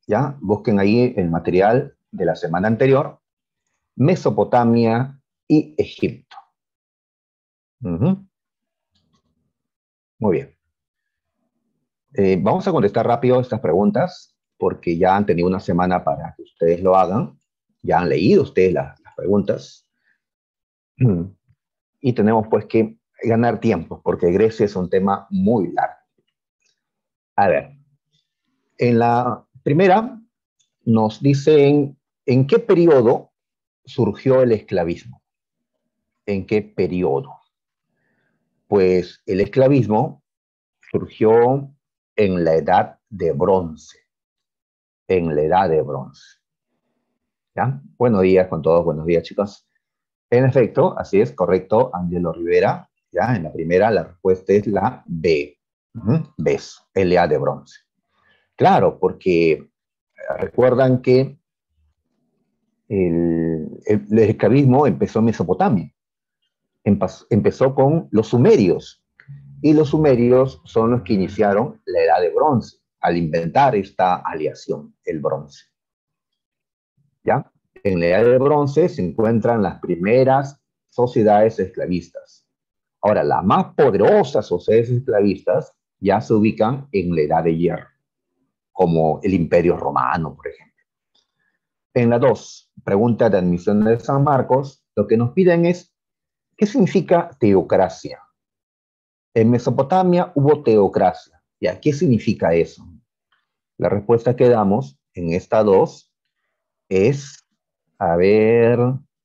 ¿ya? Busquen ahí el material de la semana anterior, Mesopotamia y Egipto. Muy bien. Vamos a contestar rápido estas preguntas porque ya han tenido una semana para que ustedes lo hagan. Ya han leído ustedes las preguntas. Y tenemos pues que ganar tiempo porque Grecia es un tema muy largo. A ver, en la primera nos dicen en qué periodo surgió el esclavismo. ¿En qué periodo? Pues el esclavismo surgió en la edad de bronce. En la edad de bronce. ¿Ya? Buenos días con todos, buenos días chicos. En efecto, así es, correcto, Angelo Rivera. Ya, en la primera la respuesta es la B. ¿Ves? LA de bronce. Claro, porque recuerdan que el esclavismo empezó en Mesopotamia. Empezó con los sumerios. Y los sumerios son los que iniciaron la edad de bronce al inventar esta aleación, el bronce. ¿Ya? En la edad de bronce se encuentran las primeras sociedades esclavistas. Ahora, las más poderosas sociedades esclavistas ya se ubican en la edad de hierro, como el Imperio Romano, por ejemplo. En la 2, pregunta de admisión de San Marcos, lo que nos piden es, ¿qué significa teocracia? En Mesopotamia hubo teocracia. ¿Ya? ¿Qué significa eso? La respuesta que damos en esta 2 es, a ver,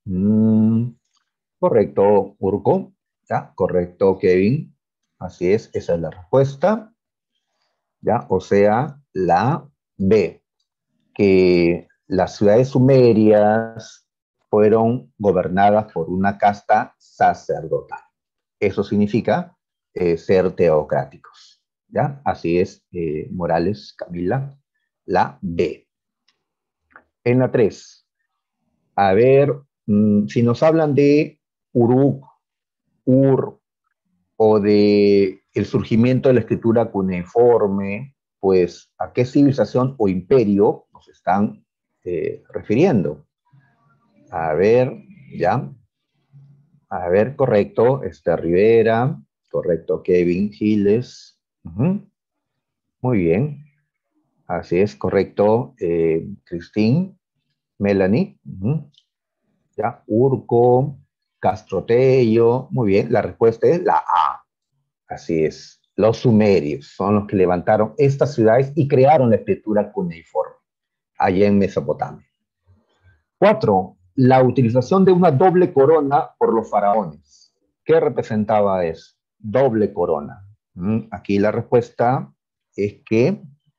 correcto, Urco, ¿ya? Correcto, Kevin. Así es, esa es la respuesta. ¿Ya? O sea, la B, que las ciudades sumerias fueron gobernadas por una casta sacerdotal. Eso significa ser teocráticos. ¿Ya? Así es, Morales, Camila, la B. En la 3, a ver, si nos hablan de Uruk, Ur, o de el surgimiento de la escritura cuneiforme, pues a qué civilización o imperio nos están refiriendo. A ver, ya. A ver, correcto, Rivera, correcto, Kevin Giles. Muy bien, así es, correcto, Christine, Melanie. Ya, Urco, Castrotello. Muy bien, la respuesta es la A. Así es. Los sumerios son los que levantaron estas ciudades y crearon la escritura cuneiforme allá en Mesopotamia. 4. La utilización de una doble corona por los faraones. ¿Qué representaba eso? Doble corona. Aquí la respuesta es que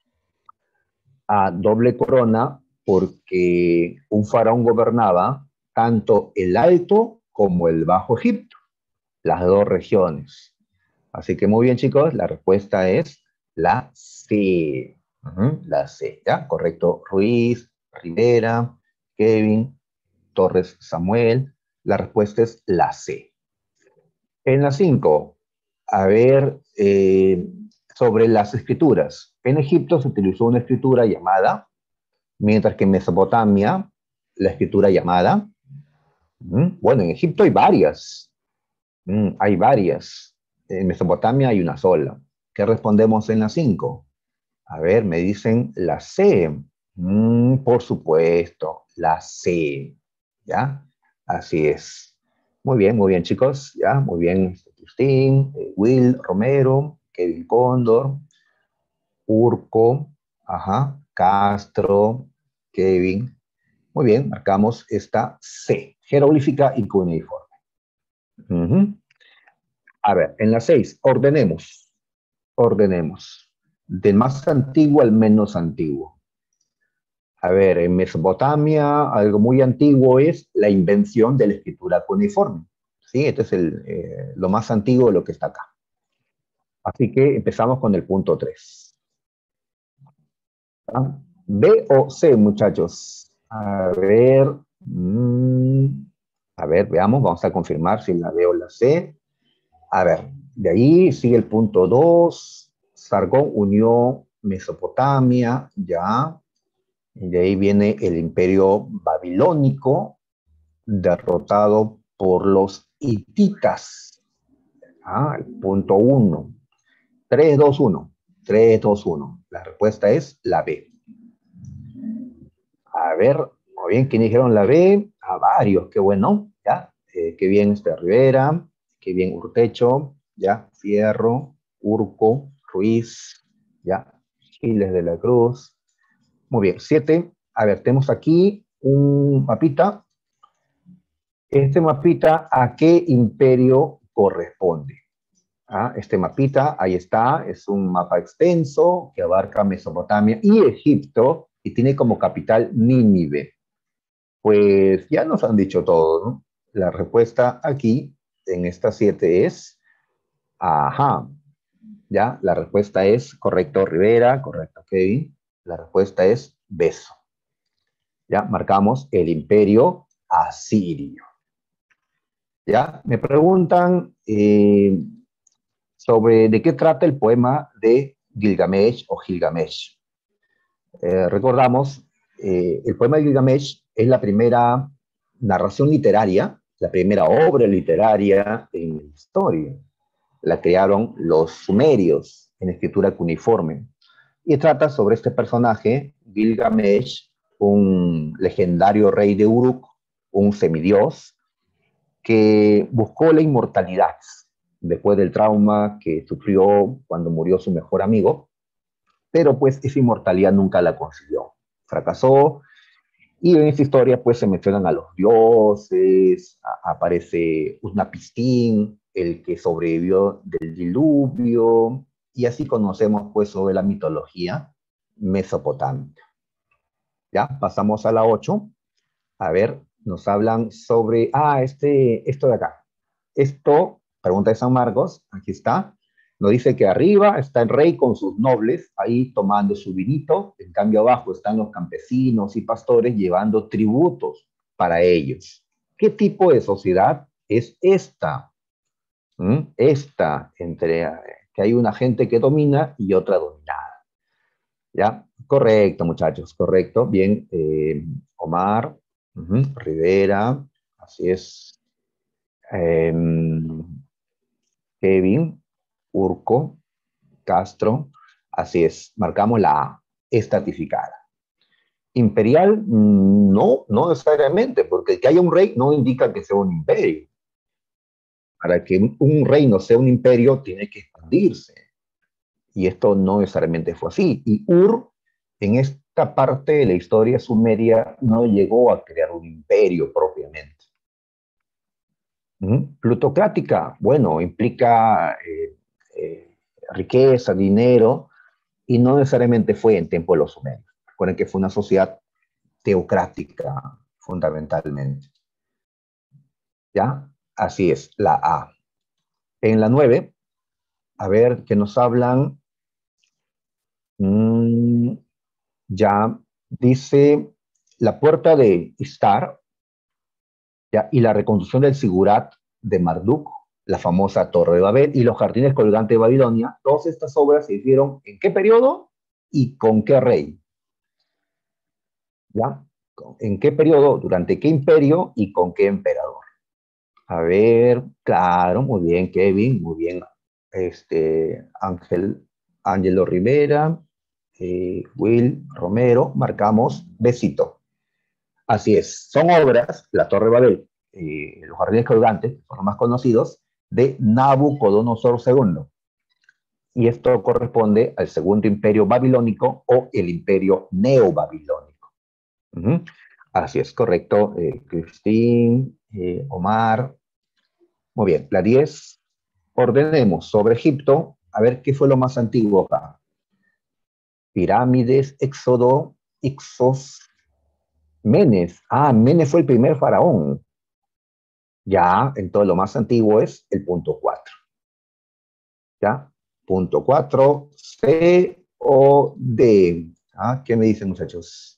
a doble corona porque un faraón gobernaba tanto el Alto como el Bajo Egipto, las dos regiones. Así que muy bien, chicos, la respuesta es la C. La C, ¿ya? Correcto, Ruiz, Rivera, Kevin, Torres, Samuel. La respuesta es la C. En la 5, a ver, sobre las escrituras. En Egipto se utilizó una escritura llamada, mientras que en Mesopotamia, la escritura llamada. Bueno, en Egipto hay varias. Hay varias. En Mesopotamia hay una sola. ¿Qué respondemos en la 5? A ver, me dicen la C. Por supuesto, la C. ¿Ya? Así es. Muy bien, chicos. ¿Ya? Muy bien, Justín, Will Romero, Kevin Cóndor, Urco, ajá, Castro, Kevin. Muy bien, marcamos esta C, jeroglífica y cuneiforme. A ver, en la 6, ordenemos. Ordenemos. Del más antiguo al menos antiguo. A ver, en Mesopotamia, algo muy antiguo es la invención de la escritura cuneiforme. ¿Sí? Este es lo más antiguo de lo que está acá. Así que empezamos con el punto 3. ¿Ah? ¿B o C, muchachos? A ver, veamos, vamos a confirmar si la B o la C. A ver, de ahí sigue el punto 2. Sargón unió Mesopotamia, ya. Y de ahí viene el imperio babilónico, derrotado por los hititas. El punto 1. 3, 2, 1. 3, 2, 1. La respuesta es la B. A ver, muy bien, ¿quién dijeron la B? A varios, qué bueno, ¿ya? Qué bien Rivera, qué bien Urtecho, ¿ya? Fierro, Urco, Ruiz, ¿ya? Giles de la Cruz. Muy bien, 7. A ver, tenemos aquí un mapita. Este mapita, ¿a qué imperio corresponde? Este mapita, ahí está, es un mapa extenso que abarca Mesopotamia y Egipto y tiene como capital Nínive. Pues ya nos han dicho todo, ¿no? La respuesta aquí, en esta 7 es, ajá, ya, la respuesta es correcto Rivera, correcto Kevin, la respuesta es Beso. Ya, marcamos el imperio asirio. Ya, me preguntan sobre de qué trata el poema de Gilgamesh o Gilgamesh. Recordamos, el poema de Gilgamesh es la primera narración literaria, la primera obra literaria en la historia. La crearon los sumerios en escritura cuneiforme. Y trata sobre este personaje, Gilgamesh, un legendario rey de Uruk, un semidios, que buscó la inmortalidad después del trauma que sufrió cuando murió su mejor amigo, pero pues esa inmortalidad nunca la consiguió. Fracasó y en esta historia pues se mencionan a los dioses, aparece Utnapishtim, el que sobrevivió del diluvio, y así conocemos pues sobre la mitología mesopotámica. Ya, pasamos a la 8. A ver, nos hablan sobre, esto de acá. Esto, pregunta de San Marcos, aquí está. Nos dice que arriba está el rey con sus nobles, ahí tomando su vinito. En cambio, abajo están los campesinos y pastores llevando tributos para ellos. ¿Qué tipo de sociedad es esta? Esta, entre que hay una gente que domina y otra dominada. ¿Ya? Correcto, muchachos, correcto. Bien, Omar, Rivera, así es. Kevin, Urco, Castro, así es. Marcamos la A, estratificada. Imperial, no, no necesariamente, porque que haya un rey no indica que sea un imperio. Para que un reino sea un imperio, tiene que expandirse. Y esto no necesariamente fue así. Y Ur, en esta parte de la historia sumeria, no llegó a crear un imperio propiamente. Plutocrática, bueno, implica riqueza, dinero, y no necesariamente fue en tiempo de los sumerios. Recuerden que fue una sociedad teocrática, fundamentalmente. ¿Ya? Así es, la A. En la 9, a ver, que nos hablan, ya dice la puerta de Istar, ¿ya? Y la reconstrucción del Sigurat de Marduk, la famosa Torre de Babel y los jardines colgantes de Babilonia. Todas estas obras se hicieron ¿en qué periodo y con qué rey? ¿Ya? ¿En qué periodo, durante qué imperio y con qué emperador? A ver, claro, muy bien, Kevin, muy bien. Ángelo Rivera, Will Romero, marcamos besito. Así es, son obras, la Torre de Babel, los jardines colgantes, son los más conocidos, de Nabucodonosor II. Y esto corresponde al segundo imperio babilónico o el imperio neobabilónico. Así es, correcto. Cristín, Omar. Muy bien, la 10. Ordenemos sobre Egipto. A ver qué fue lo más antiguo acá. Pirámides, Éxodo, Ixos, Menes. Menes fue el primer faraón. Ya, entonces lo más antiguo es el punto 4. ¿Ya? Punto 4, C o D. ¿Qué me dicen, muchachos?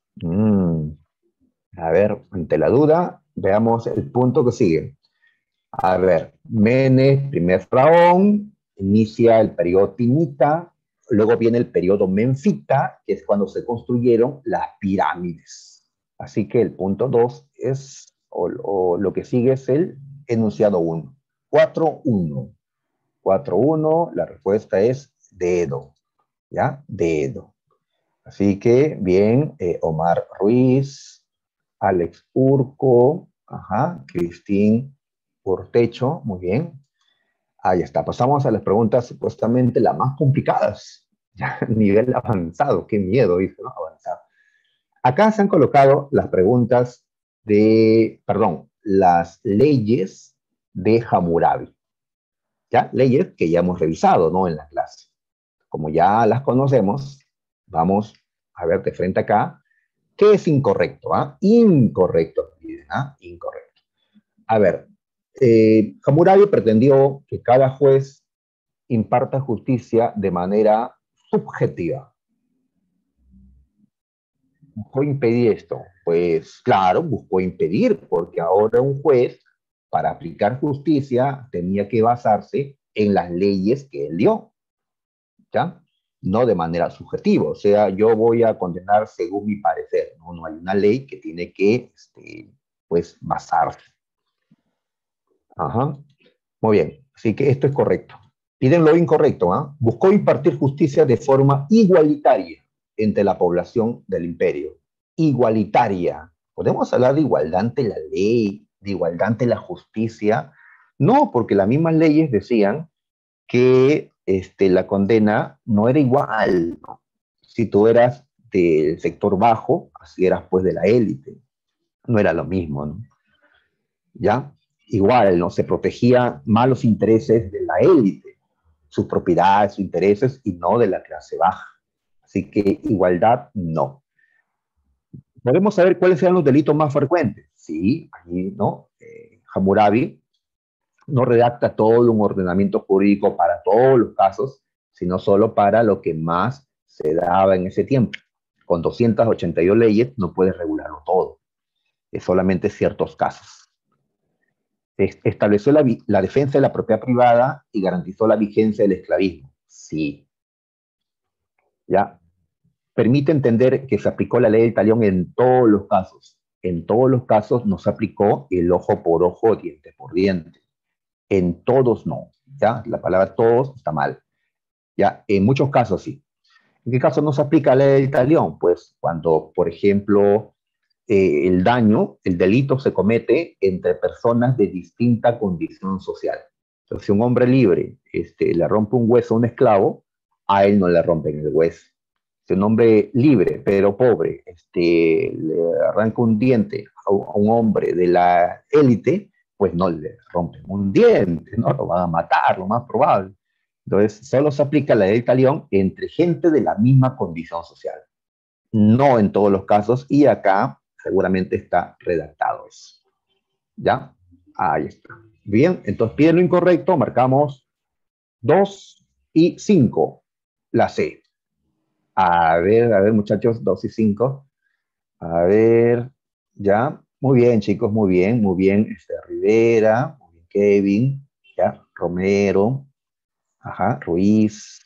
A ver, ante la duda, veamos el punto que sigue. A ver, Menes, primer faraón, inicia el periodo Timita, luego viene el periodo menfita, que es cuando se construyeron las pirámides. Así que el punto 2 es, o lo que sigue es el enunciado 1. 4-1. 4-1, la respuesta es dedo. ¿Ya? Dedo. Así que, bien, Omar Ruiz, Alex Urco, ajá, Cristín Urtecho, muy bien. Ahí está, pasamos a las preguntas supuestamente las más complicadas. Ya, nivel avanzado, qué miedo, dice, ¿no? Avanzado. Acá se han colocado las preguntas de, perdón, las leyes de Hammurabi. ¿Ya? Leyes que ya hemos revisado, ¿no? En la clase. Como ya las conocemos, vamos a ver de frente acá qué es incorrecto. ¿Ah? Incorrecto. ¿Ah? Incorrecto. A ver, Hammurabi pretendió que cada juez imparta justicia de manera subjetiva. ¿Buscó impedir esto? Pues claro, buscó impedir, porque ahora un juez, para aplicar justicia, tenía que basarse en las leyes que él dio, ¿ya? No de manera subjetiva, o sea, yo voy a condenar según mi parecer, no, no hay una ley que tiene que, pues, basarse. Ajá. Muy bien, así que esto es correcto. Piden lo incorrecto, ¿ah? Buscó impartir justicia de forma igualitaria entre la población del imperio. Igualitaria. ¿Podemos hablar de igualdad ante la ley, de igualdad ante la justicia? No, porque las mismas leyes decían que la condena no era igual, ¿no? Si tú eras del sector bajo, así eras pues de la élite. No era lo mismo, ¿no? ¿Ya? Igual, ¿no? Se protegía más los intereses de la élite, sus propiedades, sus intereses, y no de la clase baja. Así que igualdad, no. Podemos saber cuáles eran los delitos más frecuentes. Sí, aquí, ¿no? Hammurabi no redacta todo un ordenamiento jurídico para todos los casos, sino solo para lo que más se daba en ese tiempo. Con 282 leyes no puedes regularlo todo, es solamente ciertos casos. Estableció la defensa de la propiedad privada y garantizó la vigencia del esclavismo. Sí, ya. Permite entender que se aplicó la ley del talión en todos los casos. En todos los casos no se aplicó el ojo por ojo, diente por diente. En todos no, ¿ya? La palabra todos está mal. Ya, en muchos casos sí. ¿En qué caso no se aplica la ley del talión? Pues cuando, por ejemplo, el daño, el delito se comete entre personas de distinta condición social. Entonces, si un hombre libre le rompe un hueso a un esclavo, a él no le rompen el hueso. Si un hombre libre pero pobre le arranca un diente a un hombre de la élite, pues no le rompen un diente, ¿no? Lo van a matar, lo más probable. Entonces, solo se aplica la ley del talión entre gente de la misma condición social. No en todos los casos, y acá seguramente está redactado eso. ¿Ya? Ahí está. Bien, entonces piden lo incorrecto, marcamos 2 y 5, la C. A ver, muchachos, 2 y 5. A ver, ya. Muy bien, chicos, muy bien, muy bien. Rivera, muy bien, Kevin, ya. Romero, ajá, Ruiz.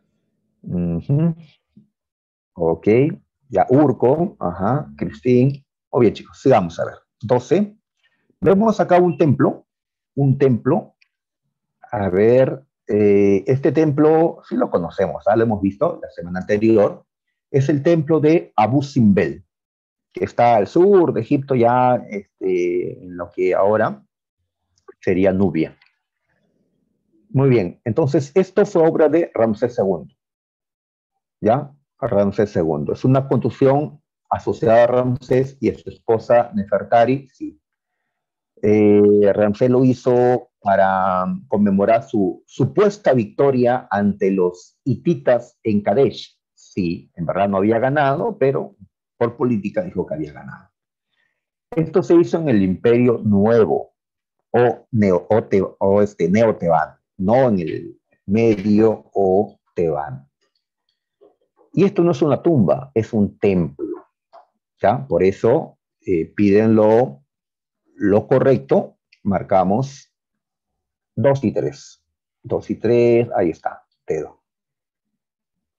Ok, ya. Urco, ajá, Cristín. Muy bien, chicos, sigamos a ver. 12. Vemos acá un templo. A ver, este templo, sí lo conocemos, ¿ah? Lo hemos visto la semana anterior. Es el templo de Abu Simbel, que está al sur de Egipto, ya en lo que ahora sería Nubia. Muy bien, entonces esto fue obra de Ramsés II, ¿ya? Ramsés II. Es una construcción asociada a Ramsés y a su esposa Nefertari, sí. Ramsés lo hizo para conmemorar su supuesta victoria ante los hititas en Kadesh. Sí, en verdad no había ganado, pero por política dijo que había ganado. Esto se hizo en el Imperio Nuevo o, Neo-Tebán, no en el Medio o Tebán. Y esto no es una tumba, es un templo. ¿Ya? Por eso piden lo correcto, marcamos 2 y 3. 2 y 3, ahí está, dedo.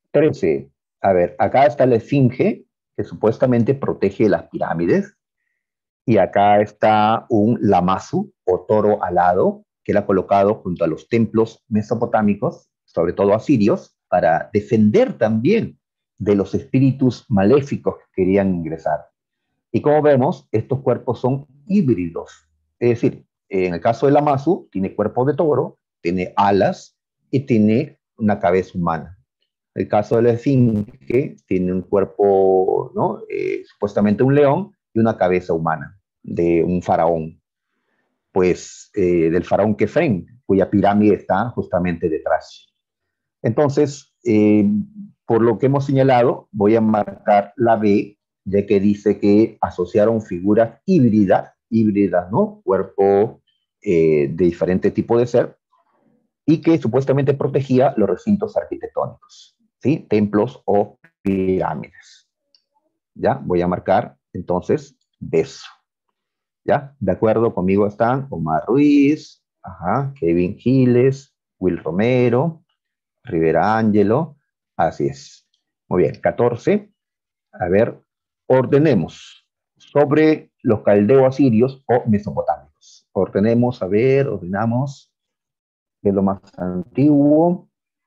13. A ver, acá está la esfinge, que supuestamente protege las pirámides, y acá está un lamazu, o toro alado, que era colocado junto a los templos mesopotámicos, sobre todo asirios, para defender también de los espíritus maléficos que querían ingresar. Y como vemos, estos cuerpos son híbridos. Es decir, en el caso del lamazu, tiene cuerpo de toro, tiene alas y tiene una cabeza humana. El caso de la esfinge tiene un cuerpo, ¿no? Supuestamente un león y una cabeza humana de un faraón, pues del faraón Kefren, cuya pirámide está justamente detrás. Entonces, por lo que hemos señalado, voy a marcar la B, ya que dice que asociaron figuras híbridas, ¿no? Cuerpo de diferente tipo de ser, y que supuestamente protegía los recintos arquitectónicos, ¿sí? Templos o pirámides. ¿Ya? Voy a marcar entonces beso. ¿Ya? De acuerdo, conmigo están Omar Ruiz, ajá, Kevin Giles, Will Romero, Rivera Ángelo, así es. Muy bien, 14. A ver, ordenemos sobre los caldeos asirios o mesopotámicos. Ordenemos, a ver, ordenamos de lo más antiguo,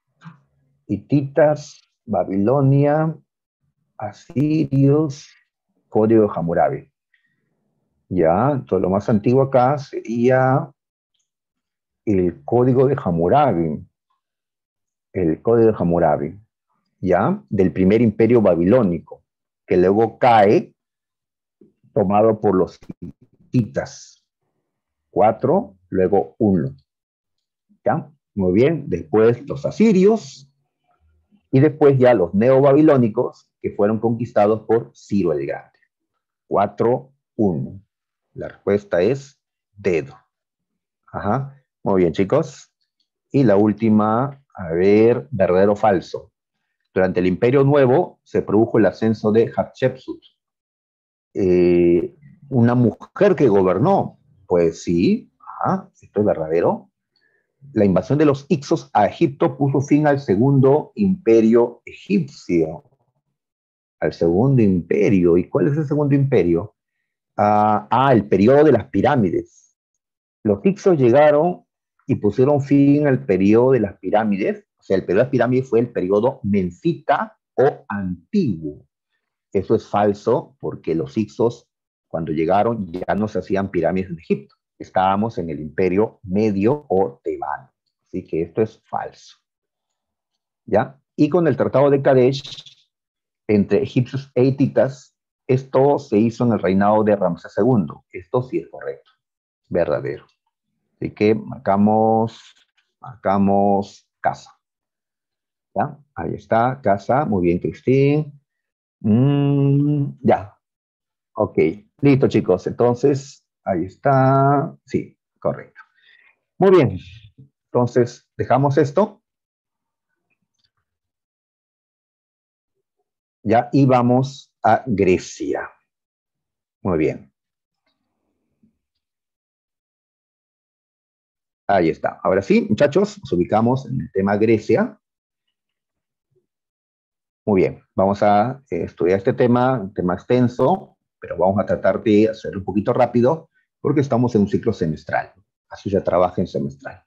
hititas, Babilonia, asirios, código de Hammurabi. Ya, entonces lo más antiguo acá sería el código de Hammurabi. El código de Hammurabi, ¿ya? Del primer imperio babilónico, que luego cae, tomado por los hititas. 4, luego 1. ¿Ya? Muy bien, después los asirios, y después ya los neobabilónicos, que fueron conquistados por Ciro el Grande. 4, 1. La respuesta es dedo. Ajá. Muy bien, chicos. Y la última, a ver, verdadero o falso. Durante el Imperio Nuevo se produjo el ascenso de Hatshepsut, una mujer que gobernó. Pues sí, ajá, esto es verdadero. La invasión de los Hicsos a Egipto puso fin al segundo imperio egipcio. Al segundo imperio. ¿Y cuál es el segundo imperio? El periodo de las pirámides. Los Hicsos llegaron y pusieron fin al periodo de las pirámides. O sea, el periodo de las pirámides fue el periodo mensita o antiguo. Eso es falso porque los Hicsos, cuando llegaron, ya no se hacían pirámides en Egipto. Estábamos en el imperio medio o tebano. Así que esto es falso. ¿Ya? Y con el Tratado de Kadesh, entre egipcios e hititas, esto se hizo en el reinado de Ramsés II. Esto sí es correcto, verdadero. Así que marcamos casa. ¿Ya? Ahí está, casa. Muy bien, Cristín. Ya, ok. Listo, chicos. Entonces, ahí está. Sí, correcto. Muy bien. Entonces, dejamos esto. Ya, y vamos a Grecia. Muy bien. Ahí está. Ahora sí, muchachos, nos ubicamos en el tema Grecia. Muy bien, vamos a estudiar este tema, un tema extenso, pero vamos a tratar de hacerlo un poquito rápido porque estamos en un ciclo semestral. Así ya trabaja en semestral.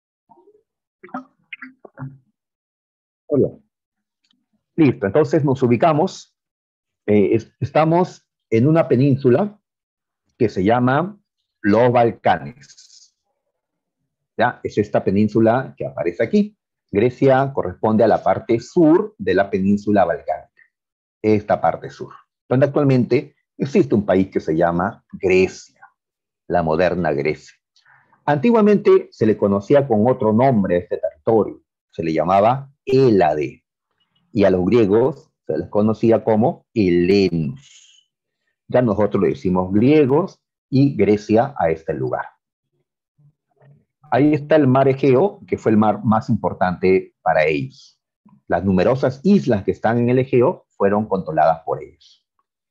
Muy bien. Listo, entonces nos ubicamos. Estamos en una península que se llama los Balcanes. ¿Ya? Es esta península que aparece aquí. Grecia corresponde a la parte sur de la península balcánica, esta parte sur, donde actualmente existe un país que se llama Grecia, la moderna Grecia. Antiguamente se le conocía con otro nombre a este territorio, se le llamaba Hélade, y a los griegos se les conocía como helenos. Ya nosotros le decimos griegos y Grecia a este lugar. Ahí está el mar Egeo, que fue el mar más importante para ellos. Las numerosas islas que están en el Egeo fueron controladas por ellos.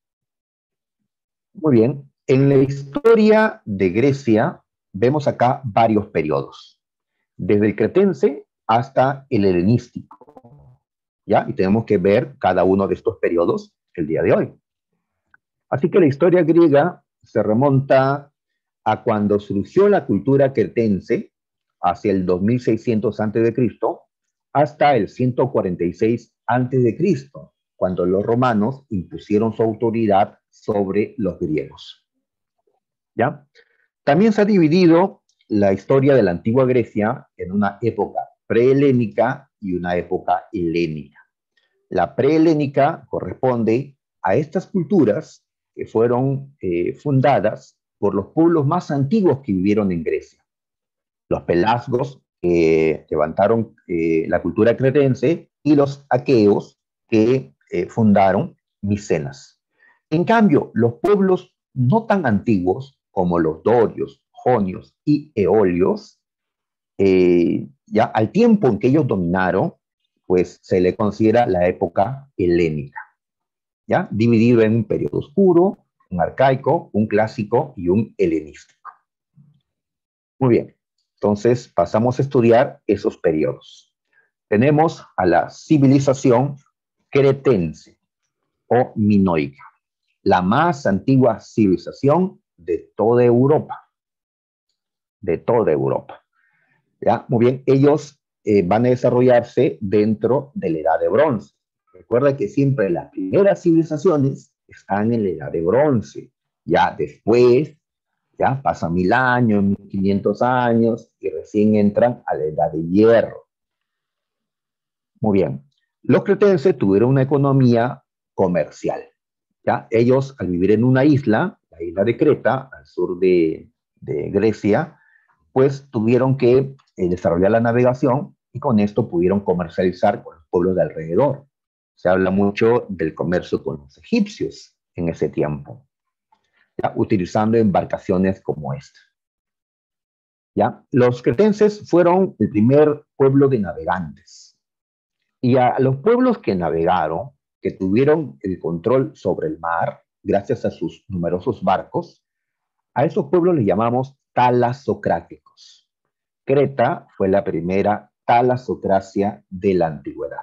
Muy bien. En la historia de Grecia vemos acá varios periodos, desde el cretense hasta el helenístico. ¿ya? Y tenemos que ver cada uno de estos periodos el día de hoy. Así que la historia griega se remonta a cuando surgió la cultura cretense, hacia el 2600 a.C., hasta el 146 a.C., cuando los romanos impusieron su autoridad sobre los griegos. ¿Ya? También se ha dividido la historia de la antigua Grecia en una época prehelénica y una época helénica. La prehelénica corresponde a estas culturas que fueron fundadas por los pueblos más antiguos que vivieron en Grecia. Los pelasgos, que levantaron la cultura cretense, y los aqueos, que fundaron Micenas. En cambio, los pueblos no tan antiguos como los dorios, jonios y eolios, ya al tiempo en que ellos dominaron, pues se le considera la época helénica, ¿ya? Dividido en un periodo oscuro, un arcaico, un clásico y un helenístico. Muy bien, entonces pasamos a estudiar esos periodos. Tenemos a la civilización cretense o minoica, la más antigua civilización de toda Europa. De toda Europa. ¿Ya? Muy bien, ellos van a desarrollarse dentro de la Edad de Bronce. Recuerda que siempre las primeras civilizaciones están en la Edad de Bronce. Ya después, ya pasan 1000 años, 1500 años, y recién entran a la Edad de Hierro. Muy bien. Los cretenses tuvieron una economía comercial. ¿Ya? Ellos, al vivir en una isla, la isla de Creta, al sur de Grecia, pues tuvieron que desarrollar la navegación, y con esto pudieron comercializar con los pueblos de alrededor. Se habla mucho del comercio con los egipcios en ese tiempo, ¿ya? Utilizando embarcaciones como esta. ¿Ya? Los cretenses fueron el primer pueblo de navegantes. Y a los pueblos que navegaron, que tuvieron el control sobre el mar, gracias a sus numerosos barcos, a esos pueblos les llamamos talasocráticos. Creta fue la primera talasocracia de la antigüedad.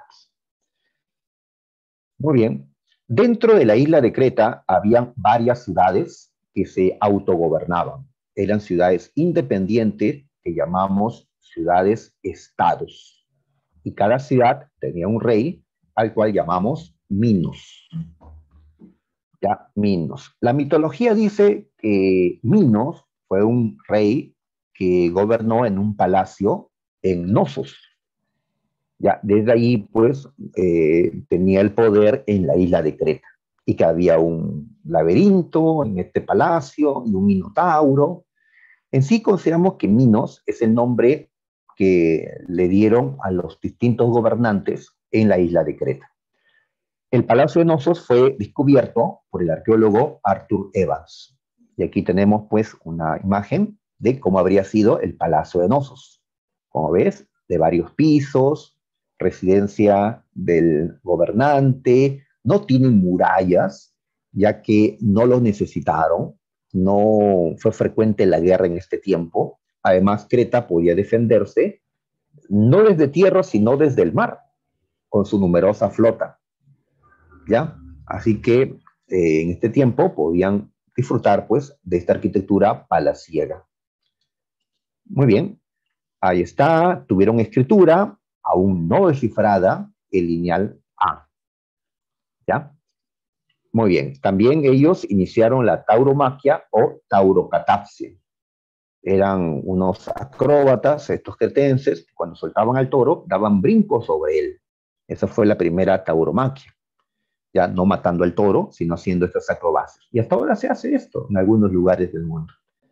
Muy bien. Dentro de la isla de Creta había varias ciudades que se autogobernaban. Eran ciudades independientes que llamamos ciudades-estados. Y cada ciudad tenía un rey al cual llamamos Minos. Ya, Minos. La mitología dice que Minos fue un rey que gobernó en un palacio en Nosos. Ya, desde ahí, pues, tenía el poder en la isla de Creta, y que había un laberinto en este palacio y un minotauro. En sí consideramos que Minos es el nombre que le dieron a los distintos gobernantes en la isla de Creta. El Palacio de Nosos fue descubierto por el arqueólogo Arthur Evans. Y aquí tenemos pues una imagen de cómo habría sido el Palacio de Nosos. Como ves, de varios pisos, residencia del gobernante, no tienen murallas, ya que no lo necesitaron, no fue frecuente la guerra en este tiempo. Además, Creta podía defenderse no desde tierra, sino desde el mar, con su numerosa flota. ¿Ya? Así que en este tiempo podían disfrutar pues de esta arquitectura palaciega. Muy bien, ahí está, tuvieron escritura, aún no descifrada, el lineal A. ¿Ya? Muy bien, también ellos iniciaron la tauromaquia o taurocatapsia. Eran unos acróbatas, estos cretenses, cuando soltaban al toro, daban brincos sobre él. Esa fue la primera tauromaquia. Ya no matando al toro, sino haciendo estas acrobacias. Y hasta ahora se hace esto en algunos lugares del mundo.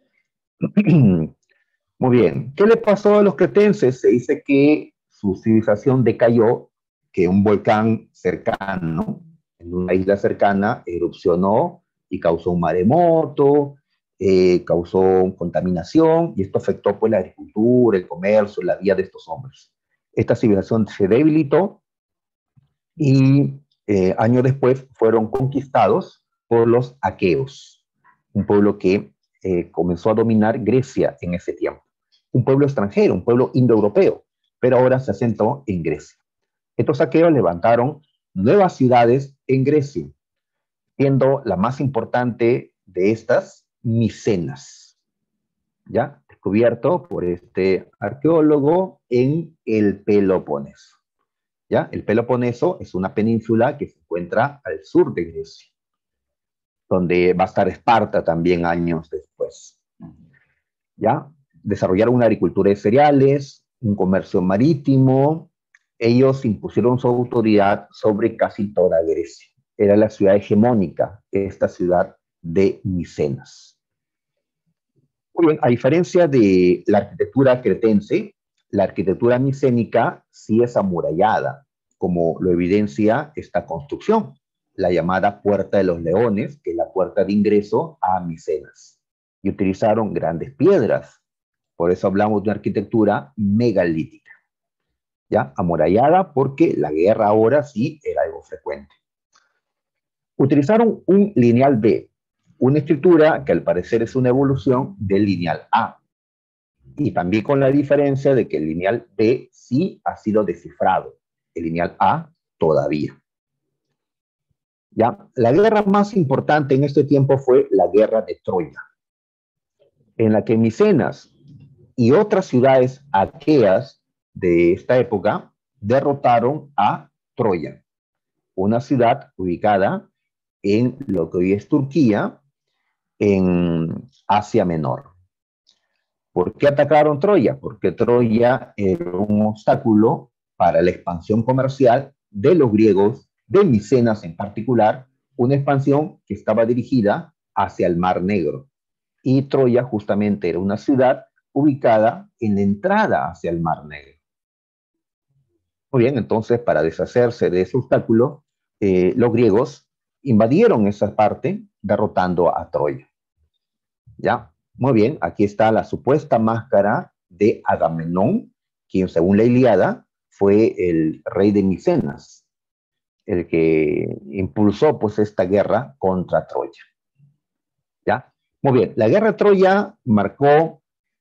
Muy bien. ¿Qué le pasó a los cretenses? Se dice que su civilización decayó, que un volcán cercano, en una isla cercana, erupcionó y causó un maremoto, causó contaminación, y esto afectó pues la agricultura, el comercio, la vida de estos hombres. Esta civilización se debilitó, y años después fueron conquistados por los aqueos, un pueblo que comenzó a dominar Grecia en ese tiempo. Un pueblo extranjero, un pueblo indoeuropeo, pero ahora se asentó en Grecia. Estos aqueos levantaron nuevas ciudades en Grecia, siendo la más importante de estas Micenas, ¿ya? Descubierto por este arqueólogo en el Peloponeso, ¿ya? El Peloponeso es una península que se encuentra al sur de Grecia, donde va a estar Esparta también años después, ¿ya? Desarrollaron una agricultura de cereales, un comercio marítimo. Ellos impusieron su autoridad sobre casi toda Grecia. Era la ciudad hegemónica, esta ciudad de Micenas. Muy bien, a diferencia de la arquitectura cretense, la arquitectura micénica sí es amurallada, como lo evidencia esta construcción, la llamada Puerta de los Leones, que es la puerta de ingreso a Micenas. Y utilizaron grandes piedras, por eso hablamos de una arquitectura megalítica, ¿ya? Amurallada porque la guerra ahora sí era algo frecuente. Utilizaron un lineal B, una escritura que al parecer es una evolución del lineal A, y también con la diferencia de que el lineal B sí ha sido descifrado, el lineal A todavía. ¿Ya? La guerra más importante en este tiempo fue la guerra de Troya, en la que Micenas y otras ciudades aqueas de esta época derrotaron a Troya, una ciudad ubicada en lo que hoy es Turquía, en Asia Menor. ¿Por qué atacaron Troya? Porque Troya era un obstáculo para la expansión comercial de los griegos, de Micenas en particular, una expansión que estaba dirigida hacia el Mar Negro. Y Troya justamente era una ciudad ubicada en la entrada hacia el Mar Negro. Muy bien, entonces para deshacerse de ese obstáculo, los griegos invadieron esa parte derrotando a Troya. ¿Ya? Muy bien, aquí está la supuesta máscara de Agamenón, quien según la Ilíada fue el rey de Micenas, el que impulsó pues esta guerra contra Troya. ¿Ya? Muy bien, la guerra de Troya marcó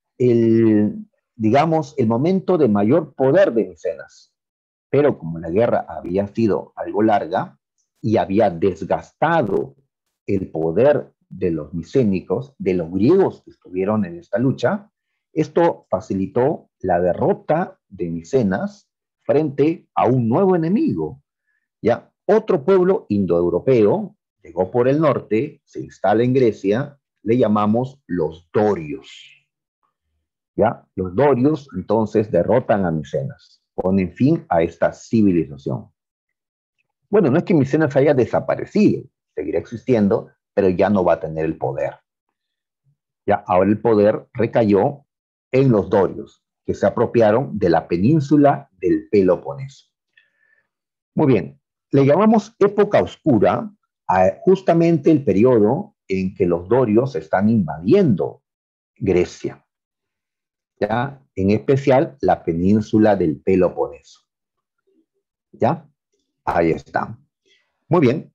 digamos, el momento de mayor poder de Micenas, pero como la guerra había sido algo larga y había desgastado el poder de los micénicos, de los griegos que estuvieron en esta lucha, esto facilitó la derrota de Micenas frente a un nuevo enemigo. Ya otro pueblo indoeuropeo llegó por el norte, se instala en Grecia, le llamamos los dorios. ¿Ya? Los dorios entonces derrotan a Micenas, ponen fin a esta civilización. Bueno, no es que Micenas haya desaparecido, seguirá existiendo, pero ya no va a tener el poder. Ya ahora el poder recayó en los dorios, que se apropiaron de la península del Peloponeso. Muy bien, le llamamos época oscura a justamente el periodo en que los dorios están invadiendo Grecia, ¿ya? En especial la península del Peloponeso. ¿Ya? Ahí está. Muy bien.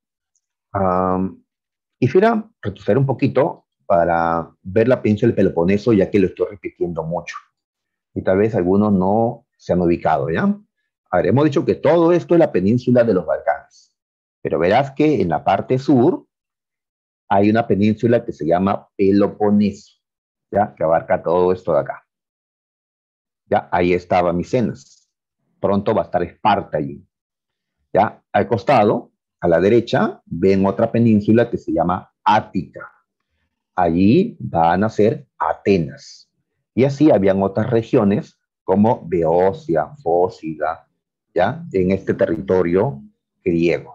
Quisiera retroceder un poquito para ver la península del Peloponeso, ya que lo estoy repitiendo mucho. Y tal vez algunos no se han ubicado, ¿ya? A ver, hemos dicho que todo esto es la península de los Balcanes. Pero verás que en la parte sur hay una península que se llama Peloponeso, ¿ya? Que abarca todo esto de acá. Ya, ahí estaba Micenas. Pronto va a estar Esparta allí. Ya, al costado, a la derecha, ven otra península que se llama Ática. Allí va a nacer Atenas. Y así habían otras regiones como Beocia, Fócida, ya, en este territorio griego.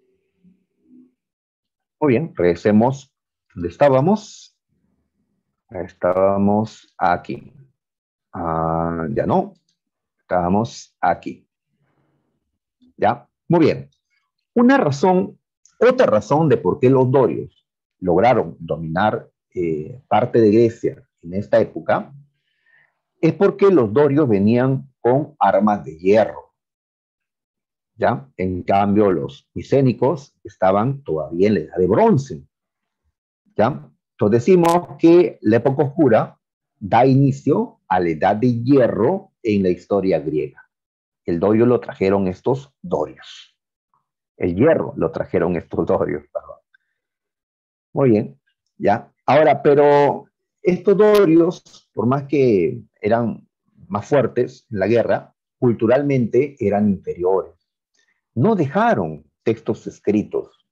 Muy bien, regresemos donde estábamos. Estábamos aquí. Ya no, estábamos aquí. ¿Ya? Muy bien. Otra razón de por qué los dorios lograron dominar parte de Grecia en esta época es porque los dorios venían con armas de hierro, ¿ya? En cambio, los micénicos estaban todavía en la edad de bronce, ¿ya? Entonces decimos que la época oscura da inicio a la edad de hierro en la historia griega. El dorio lo trajeron estos dorios. El hierro lo trajeron estos dorios, perdón. Muy bien, ya. Ahora, pero estos dorios, por más que eran más fuertes en la guerra, culturalmente eran inferiores. No dejaron textos escritos.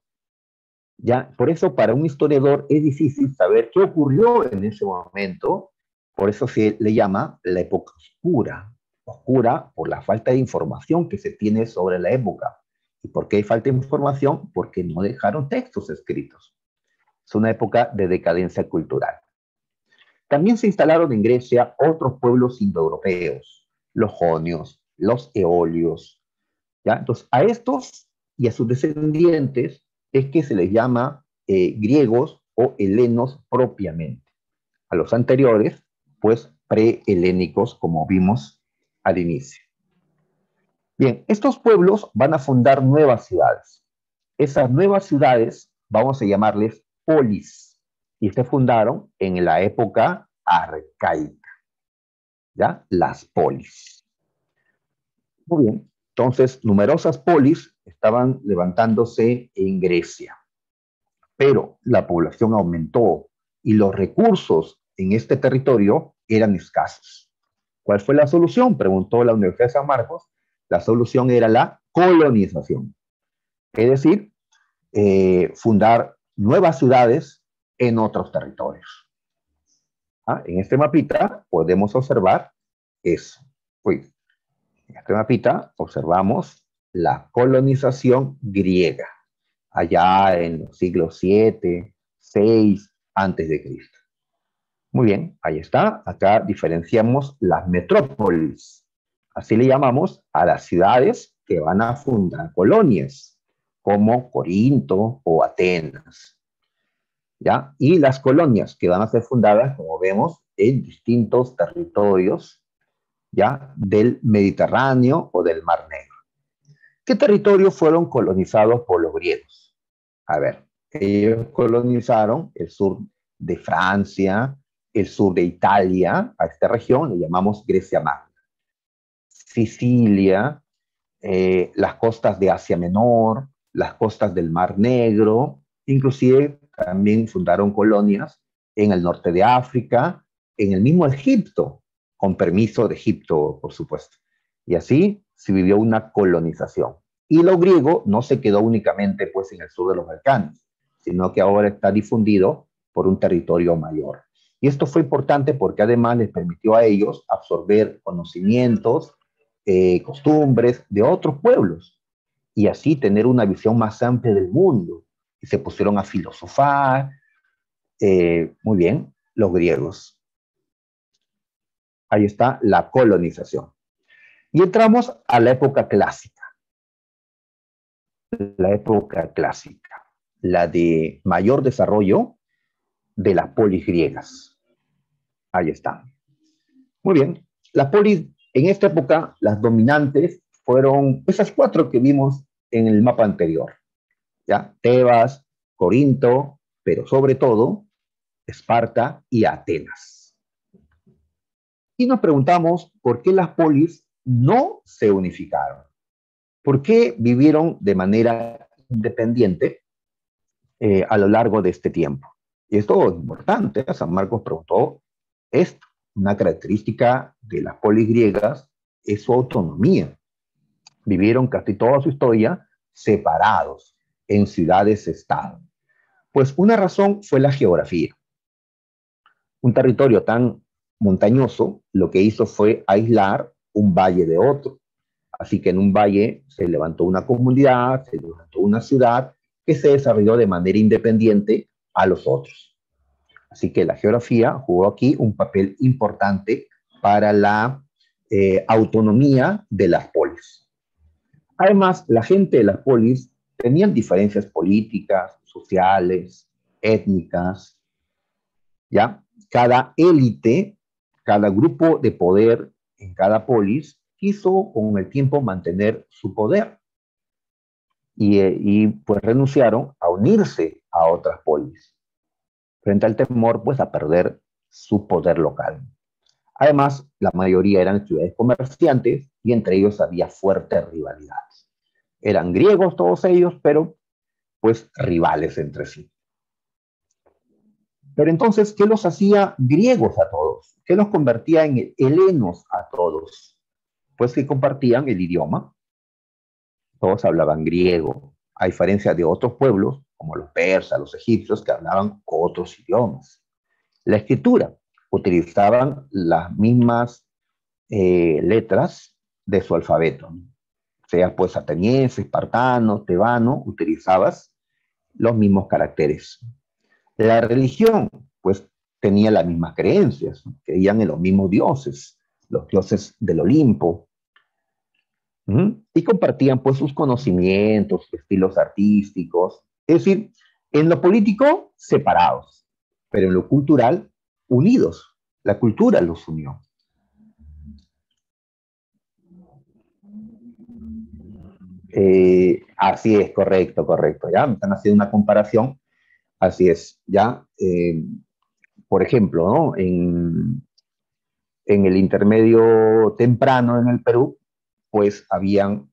Ya, por eso para un historiador es difícil saber qué ocurrió en ese momento. Por eso se le llama la época oscura. Oscura por la falta de información que se tiene sobre la época. ¿Y por qué hay falta de información? Porque no dejaron textos escritos. Es una época de decadencia cultural. También se instalaron en Grecia otros pueblos indoeuropeos, los jonios, los eolios. ¿Ya? Entonces, a estos y a sus descendientes es que se les llama griegos o helenos propiamente. A los anteriores, pues prehelénicos, como vimos al inicio. Bien, estos pueblos van a fundar nuevas ciudades. Esas nuevas ciudades vamos a llamarles polis y se fundaron en la época arcaica, ¿ya? Las polis. Muy bien, entonces numerosas polis estaban levantándose en Grecia, pero la población aumentó y los recursos en este territorio eran escasos. ¿Cuál fue la solución? Preguntó la Universidad de San Marcos. La solución era la colonización, es decir, fundar nuevas ciudades en otros territorios. En este mapita podemos observar eso. Pues, en este mapita observamos la colonización griega, allá en los siglos 7, 6 antes de Cristo. Muy bien, ahí está. Acá diferenciamos las metrópolis. Así le llamamos a las ciudades que van a fundar colonias, como Corinto o Atenas. ¿Ya? Y las colonias que van a ser fundadas, como vemos, en distintos territorios, ¿ya? Del Mediterráneo o del Mar Negro. ¿Qué territorios fueron colonizados por los griegos? A ver, ellos colonizaron el sur de Francia, el sur de Italia, a esta región le llamamos Grecia Magna, Sicilia, las costas de Asia Menor, las costas del Mar Negro, inclusive también fundaron colonias en el norte de África, en el mismo Egipto, con permiso de Egipto, por supuesto. Y así se vivió una colonización. Y lo griego no se quedó únicamente pues, en el sur de los Balcanes, sino que ahora está difundido por un territorio mayor. Y esto fue importante porque además les permitió a ellos absorber conocimientos, costumbres de otros pueblos y así tener una visión más amplia del mundo. Y se pusieron a filosofar, muy bien, los griegos. Ahí está la colonización. Y entramos a la época clásica. La época clásica, la de mayor desarrollo de las polis griegas. Ahí está. Muy bien. Las polis, en esta época, las dominantes fueron esas cuatro que vimos en el mapa anterior. ¿Ya? Tebas, Corinto, pero sobre todo Esparta y Atenas. Y nos preguntamos por qué las polis no se unificaron. ¿Por qué vivieron de manera independiente a lo largo de este tiempo? Y esto es importante. San Marcos preguntó esto. Una característica de las polis griegas es su autonomía. Vivieron casi toda su historia separados en ciudades-estado. Pues una razón fue la geografía. Un territorio tan montañoso lo que hizo fue aislar un valle de otro. Así que en un valle se levantó una comunidad, se levantó una ciudad que se desarrolló de manera independiente a los otros. Así que la geografía jugó aquí un papel importante para la autonomía de las polis. Además, la gente de las polis tenían diferencias políticas, sociales, étnicas, ¿ya? Cada élite, cada grupo de poder en cada polis quiso con el tiempo mantener su poder y pues renunciaron a unirse a otras polis frente al temor pues a perder su poder local. Además, la mayoría eran ciudades comerciantes y entre ellos había fuertes rivalidades. Eran griegos todos ellos, pero pues rivales entre sí. Pero entonces, ¿qué los hacía griegos a todos? ¿Qué los convertía en helenos a todos? Pues que compartían el idioma, todos hablaban griego, a diferencia de otros pueblos, como los persas, los egipcios, que hablaban otros idiomas. La escritura, utilizaban las mismas letras de su alfabeto, sea pues ateniense, espartano, tebano, utilizabas los mismos caracteres. La religión, pues tenía las mismas creencias, ¿no? Creían en los mismos dioses, los dioses del Olimpo, y compartían pues sus conocimientos, sus estilos artísticos, es decir, en lo político separados, pero en lo cultural unidos. La cultura los unió. Así es, correcto, correcto. Ya me están haciendo una comparación. Así es, ya. Por ejemplo, ¿no? En el intermedio temprano en el Perú, pues habían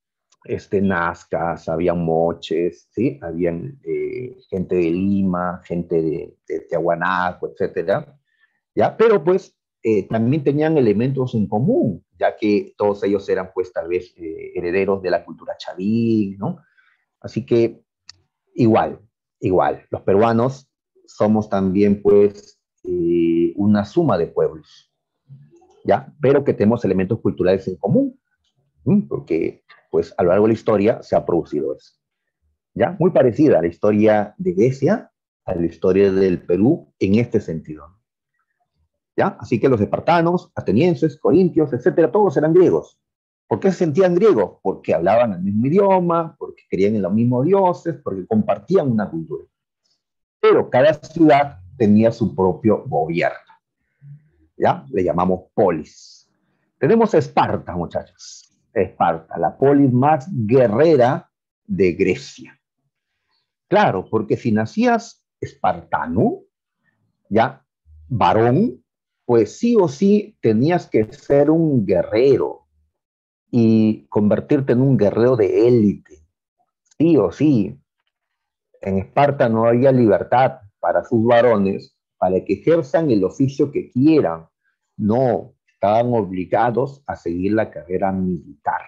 nazcas, habían moches, ¿sí? Habían gente de Lima, gente de Tiahuanaco, etcétera, ¿ya? Pero pues también tenían elementos en común, ya que todos ellos eran pues tal vez herederos de la cultura chavín, ¿no? Así que igual, igual, los peruanos somos también pues una suma de pueblos, ¿ya? Pero que tenemos elementos culturales en común, porque pues a lo largo de la historia se ha producido eso. ¿Ya? Muy parecida a la historia de Grecia, a la historia del Perú en este sentido. ¿Ya? Así que los espartanos, atenienses, corintios, etcétera, todos eran griegos. ¿Por qué se sentían griegos? Porque hablaban el mismo idioma, porque creían en los mismos dioses, porque compartían una cultura. Pero cada ciudad tenía su propio gobierno. ¿Ya? Le llamamos polis. Tenemos Esparta, muchachos. Esparta, la polis más guerrera de Grecia. Claro, porque si nacías espartano, ya varón, pues sí o sí tenías que ser un guerrero y convertirte en un guerrero de élite. Sí o sí. En Esparta no había libertad para sus varones para que ejerzan el oficio que quieran. No, estaban obligados a seguir la carrera militar.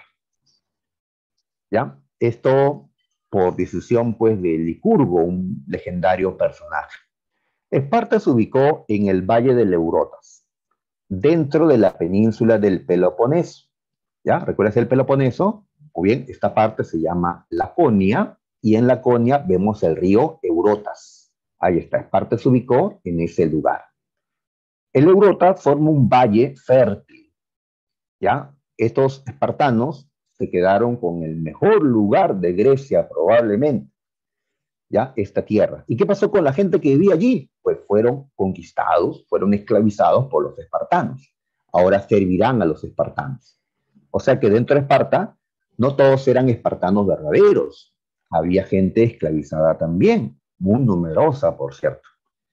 ¿Ya? Esto por decisión pues de Licurgo, un legendario personaje. Esparta se ubicó en el valle del Eurotas, dentro de la península del Peloponeso. ¿Ya? ¿Recuerdas el Peloponeso? Muy bien, esta parte se llama Laconia y en Laconia vemos el río Eurotas. Ahí está, Esparta se ubicó en ese lugar. El Eurotas forma un valle fértil. ¿Ya? Estos espartanos se quedaron con el mejor lugar de Grecia probablemente, ¿ya? Esta tierra. ¿Y qué pasó con la gente que vivía allí? Pues fueron conquistados, fueron esclavizados por los espartanos. Ahora servirán a los espartanos. O sea que dentro de Esparta no todos eran espartanos verdaderos. Había gente esclavizada también, muy numerosa, por cierto.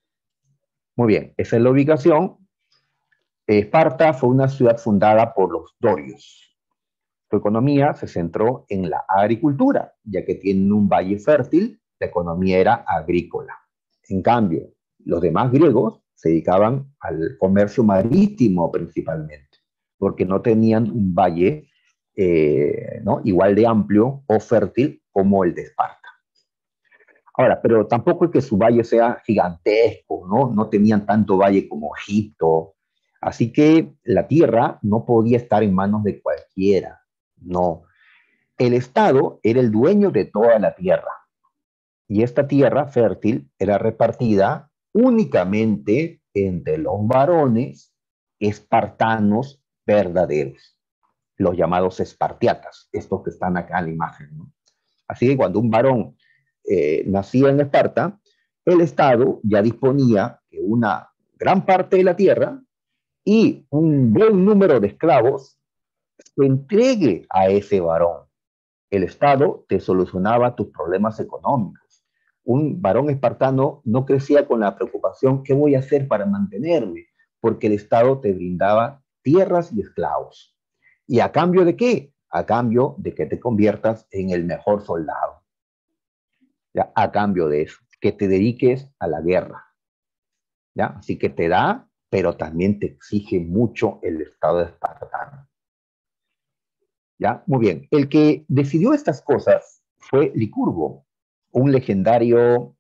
Muy bien, esa es la ubicación. Esparta fue una ciudad fundada por los dorios. Su economía se centró en la agricultura, ya que tienen un valle fértil, la economía era agrícola. En cambio, los demás griegos se dedicaban al comercio marítimo principalmente, porque no tenían un valle ¿no? igual de amplio o fértil como el de Esparta. Ahora, pero tampoco es que su valle sea gigantesco, ¿no? No tenían tanto valle como Egipto. Así que la tierra no podía estar en manos de cualquiera. No. El Estado era el dueño de toda la tierra. Y esta tierra fértil era repartida únicamente entre los varones espartanos verdaderos, los llamados espartiatas, estos que están acá en la imagen, ¿no? Así que cuando un varón nacía en Esparta, el Estado ya disponía de una gran parte de la tierra y un buen número de esclavos se entregue a ese varón. El Estado te solucionaba tus problemas económicos. Un varón espartano no crecía con la preocupación, ¿qué voy a hacer para mantenerme? Porque el Estado te brindaba tierras y esclavos. ¿Y a cambio de qué? A cambio de que te conviertas en el mejor soldado. ¿Ya? A cambio de eso, que te dediques a la guerra. ¿Ya? Así que te da, pero también te exige mucho el estado espartano. ¿Ya? Muy bien. El que decidió estas cosas fue Licurgo, un legendario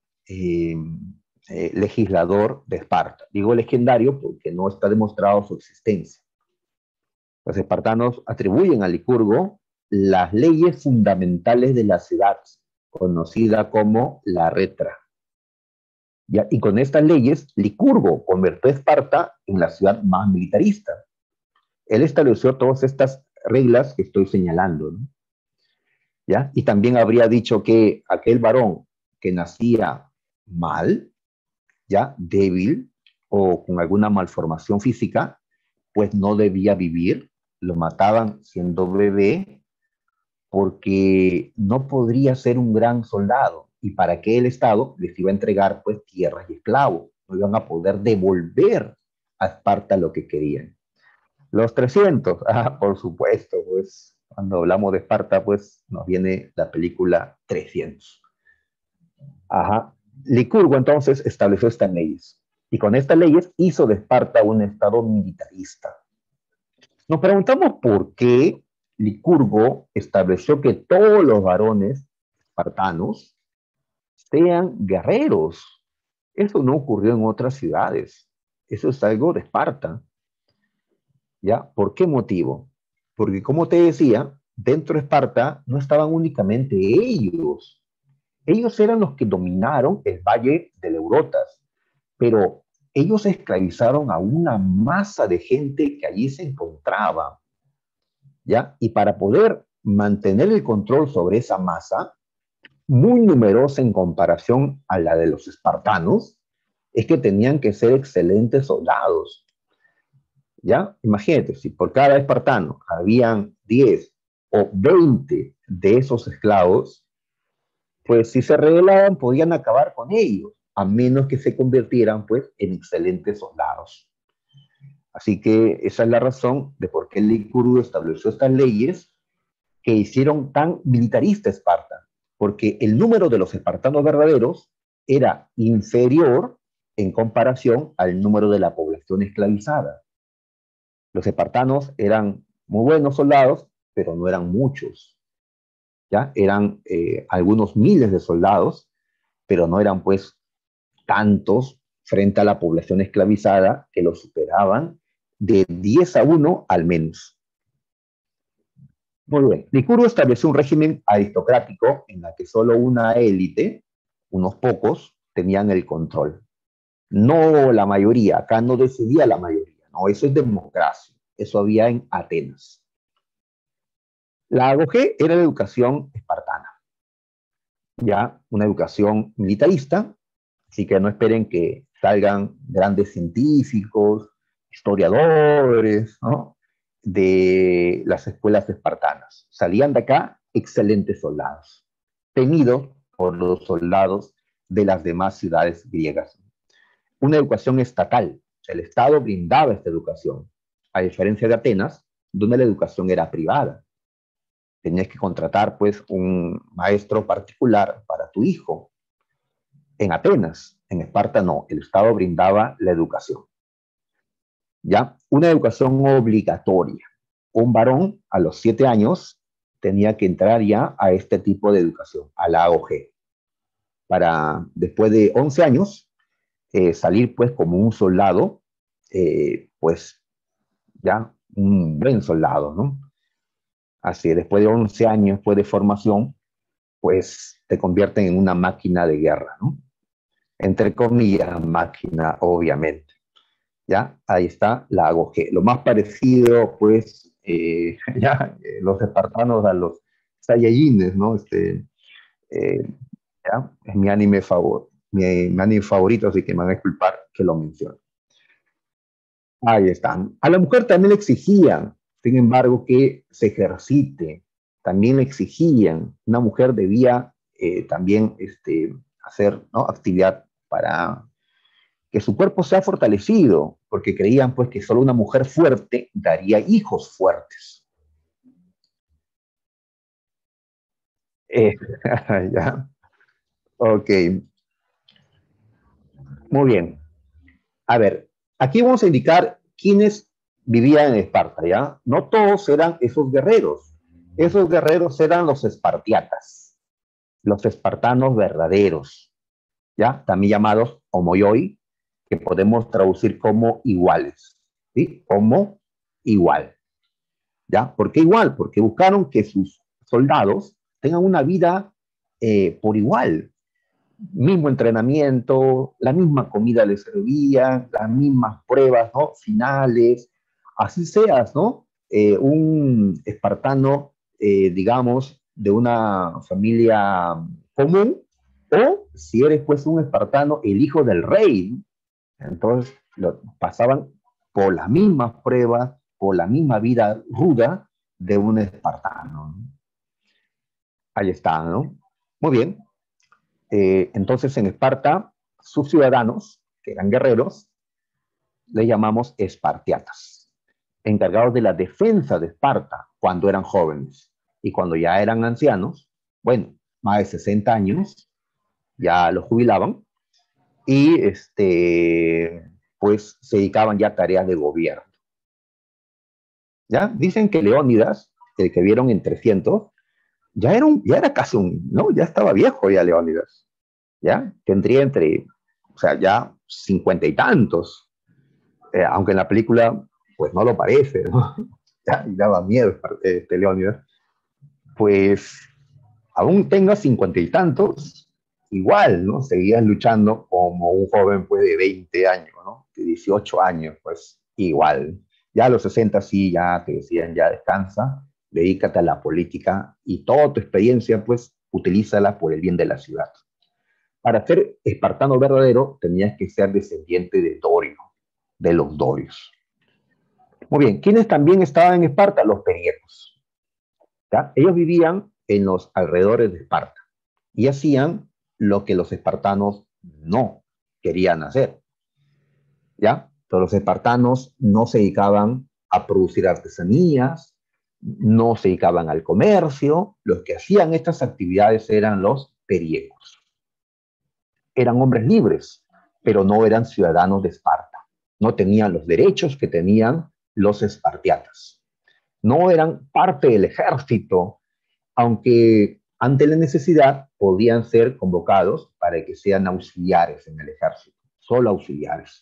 legislador de Esparta. Digo legendario porque no está demostrado su existencia. Los espartanos atribuyen a Licurgo las leyes fundamentales de la ciudad, conocida como la Retra. ¿Ya? Y con estas leyes, Licurgo convirtió a Esparta en la ciudad más militarista. Él estableció todas estas reglas que estoy señalando, ¿no? ¿Ya? Y también habría dicho que aquel varón que nacía mal, ya débil o con alguna malformación física, pues no debía vivir, lo mataban siendo bebé porque no podría ser un gran soldado y para que el Estado les iba a entregar pues tierras y esclavos, no iban a poder devolver a Esparta lo que querían. Los 300, por supuesto, pues cuando hablamos de Esparta, pues nos viene la película 300. Ajá. Licurgo entonces estableció estas leyes y con estas leyes hizo de Esparta un estado militarista. Nos preguntamos por qué Licurgo estableció que todos los varones espartanos sean guerreros. Eso no ocurrió en otras ciudades. Eso es algo de Esparta. ¿Ya? ¿Por qué motivo? Porque como te decía, dentro de Esparta no estaban únicamente ellos. Ellos eran los que dominaron el valle del Eurotas, pero ellos esclavizaron a una masa de gente que allí se encontraba, ¿ya? Y para poder mantener el control sobre esa masa, muy numerosa en comparación a la de los espartanos, es que tenían que ser excelentes soldados, ¿ya? Imagínate, si por cada espartano habían 10 o 20 de esos esclavos, pues si se rebelaban podían acabar con ellos, a menos que se convirtieran pues en excelentes soldados. Así que esa es la razón de por qué Licurgo estableció estas leyes que hicieron tan militarista Esparta, porque el número de los espartanos verdaderos era inferior en comparación al número de la población esclavizada. Los espartanos eran muy buenos soldados, pero no eran muchos. ¿Ya? Eran algunos miles de soldados, pero no eran pues tantos frente a la población esclavizada que los superaban de 10-1 al menos. Muy bien. Licurgo estableció un régimen aristocrático en la que solo una élite, unos pocos, tenían el control. No la mayoría, acá no decidía la mayoría, no, eso es democracia, eso había en Atenas. La AGOG era la educación espartana, ya una educación militarista, así que no esperen que salgan grandes científicos, historiadores, ¿no? De las escuelas espartanas. Salían de acá excelentes soldados, temidos por los soldados de las demás ciudades griegas. Una educación estatal, el Estado brindaba esta educación, a diferencia de Atenas, donde la educación era privada. Tenías que contratar pues un maestro particular para tu hijo. En Atenas, en Esparta no, el Estado brindaba la educación. ¿Ya? Una educación obligatoria. Un varón a los 7 años tenía que entrar ya a este tipo de educación, a la AOG, para después de 11 años salir pues como un soldado, pues ya un buen soldado, ¿no? Así, después de 11 años pues, de formación, pues te convierten en una máquina de guerra, ¿no? Entre comillas, máquina, obviamente. ¿Ya? Ahí está la AGOG. Lo más parecido, pues, ya, los espartanos a los Saiyajines, ¿no? ¿Ya? Es mi anime favorito, mi anime favorito, así que me van a disculpar que lo mencione. Ahí están. A la mujer también le exigían, sin embargo, que se ejercite. También le exigían. Una mujer debía también hacer, ¿no? Actividad para que su cuerpo sea fortalecido, porque creían pues que solo una mujer fuerte daría hijos fuertes. Eh, ya, ok, muy bien. A ver, aquí vamos a indicar quiénes vivían en Esparta, ¿ya? No todos eran esos guerreros. Esos guerreros eran los espartiatas, los espartanos verdaderos, ¿ya? También llamados homoioi, que podemos traducir como iguales, ¿sí? Como igual, ¿ya? ¿Por qué igual? Porque buscaron que sus soldados tengan una vida por igual, mismo entrenamiento, la misma comida les servían, las mismas pruebas, ¿no? Finales, así seas, ¿no? Un espartano, digamos, de una familia común, o si eres pues un espartano, el hijo del rey, ¿no? Entonces pasaban por las mismas pruebas, por la misma vida ruda de un espartano, ¿no? Ahí está, ¿no? Muy bien. Entonces en Esparta, sus ciudadanos, que eran guerreros, les llamamos espartiatas, encargados de la defensa de Esparta cuando eran jóvenes. Y cuando ya eran ancianos, bueno, más de 60 años, ya los jubilaban y pues se dedicaban ya a tareas de gobierno. ¿Ya? Dicen que Leónidas, el que vieron en 300, ya era casi ¿no? Ya estaba viejo ya Leónidas. ¿Ya? Tendría o sea, ya 50 y tantos, aunque en la película, pues no lo parece, ¿no? Ya, y daba miedo Leónidas. Pues, aún tenga 50 y tantos, igual, ¿no? Seguías luchando como un joven, pues, de 20 años, ¿no? De 18 años, pues, igual. Ya a los 60 sí, ya te decían, ya descansa, dedícate a la política y toda tu experiencia, pues, utilízala por el bien de la ciudad. Para ser espartano verdadero, tenías que ser descendiente de Dorio, de los dorios. Muy bien, ¿quiénes también estaban en Esparta? Los periecos. ¿Ya? Ellos vivían en los alrededores de Esparta y hacían lo que los espartanos no querían hacer. ¿Ya? Todos los espartanos no se dedicaban a producir artesanías, no se dedicaban al comercio, los que hacían estas actividades eran los periecos. Eran hombres libres, pero no eran ciudadanos de Esparta. No tenían los derechos que tenían los espartiatas. No eran parte del ejército, aunque ante la necesidad podían ser convocados para que sean auxiliares en el ejército, solo auxiliares.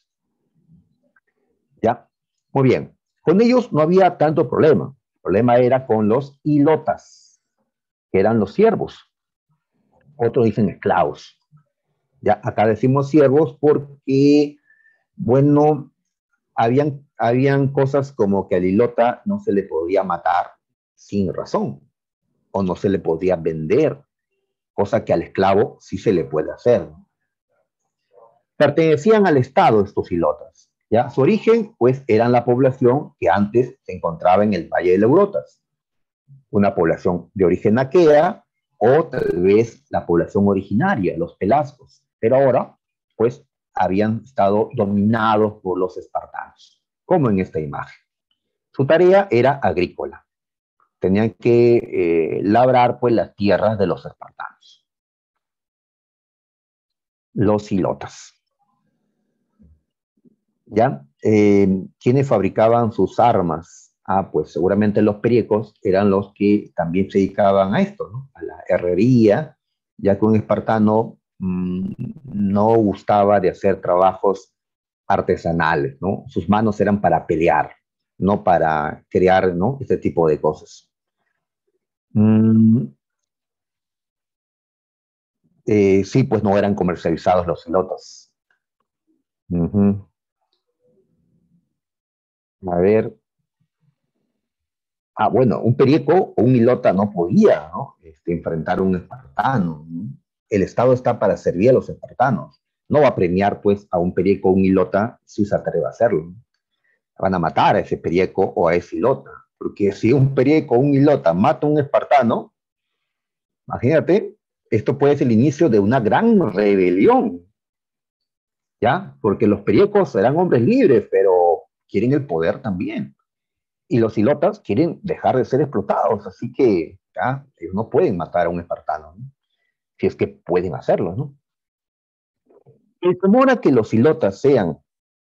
¿Ya? Muy bien. Con ellos no había tanto problema. El problema era con los ilotas, que eran los siervos. Otros dicen esclavos. Ya, acá decimos siervos porque, bueno, habían cosas como que al hilota no se le podía matar sin razón o no se le podía vender, cosa que al esclavo sí se le puede hacer. Pertenecían al Estado estos hilotas. ¿Ya? Su origen, pues, eran la población que antes se encontraba en el Valle de Leurotas, una población de origen aquea o tal vez la población originaria, los pelasgos, pero ahora, pues, habían estado dominados por los espartanos, como en esta imagen. Su tarea era agrícola. Tenían que labrar, pues, las tierras de los espartanos, los hilotas. ¿Ya? ¿Quiénes fabricaban sus armas? Ah, pues seguramente los periecos eran los que también se dedicaban a esto, ¿no? A la herrería, ya que un espartano no gustaba de hacer trabajos artesanales, ¿no? Sus manos eran para pelear, no para crear, ¿no? Este tipo de cosas. Mm, sí, pues no eran comercializados los elotas. Ujú. A ver, bueno, un perico o un hilota no podía, ¿no? Enfrentar a un espartano, ¿no? El Estado está para servir a los espartanos. No va a premiar, pues, a un perico o un hilota si se atreve a hacerlo, ¿no? Van a matar a ese perico o a ese hilota. Porque si un perico o un hilota mata a un espartano, imagínate, esto puede ser el inicio de una gran rebelión, ¿ya? Porque los periecos serán hombres libres, pero quieren el poder también. Y los hilotas quieren dejar de ser explotados, así que ¿ya? Ellos no pueden matar a un espartano, ¿no? Si es que pueden hacerlo, ¿no? El temor a que los ilotas sean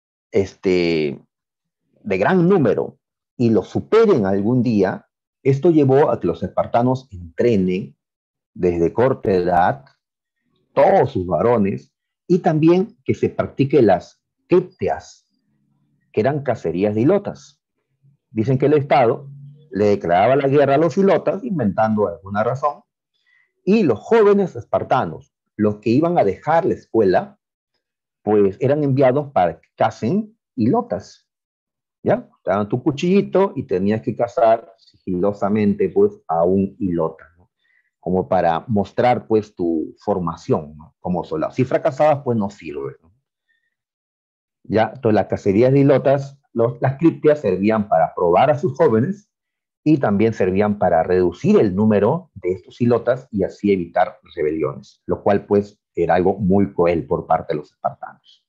de gran número y los superen algún día, esto llevó a que los espartanos entrenen desde corta edad todos sus varones y también que se practique las cripteas, que eran cacerías de ilotas. Dicen que el Estado le declaraba la guerra a los ilotas, inventando alguna razón, y los jóvenes espartanos, los que iban a dejar la escuela, pues eran enviados para que cacen ilotas. ¿Ya? Te daban tu cuchillito y tenías que cazar sigilosamente pues a un ilota, ¿no? Como para mostrar pues tu formación, ¿no? Como soldado. Si fracasabas pues no sirve, ¿no? Ya, entonces las cacerías de ilotas, las criptias servían para probar a sus jóvenes y también servían para reducir el número de estos ilotas y así evitar rebeliones, lo cual pues era algo muy cruel por parte de los espartanos.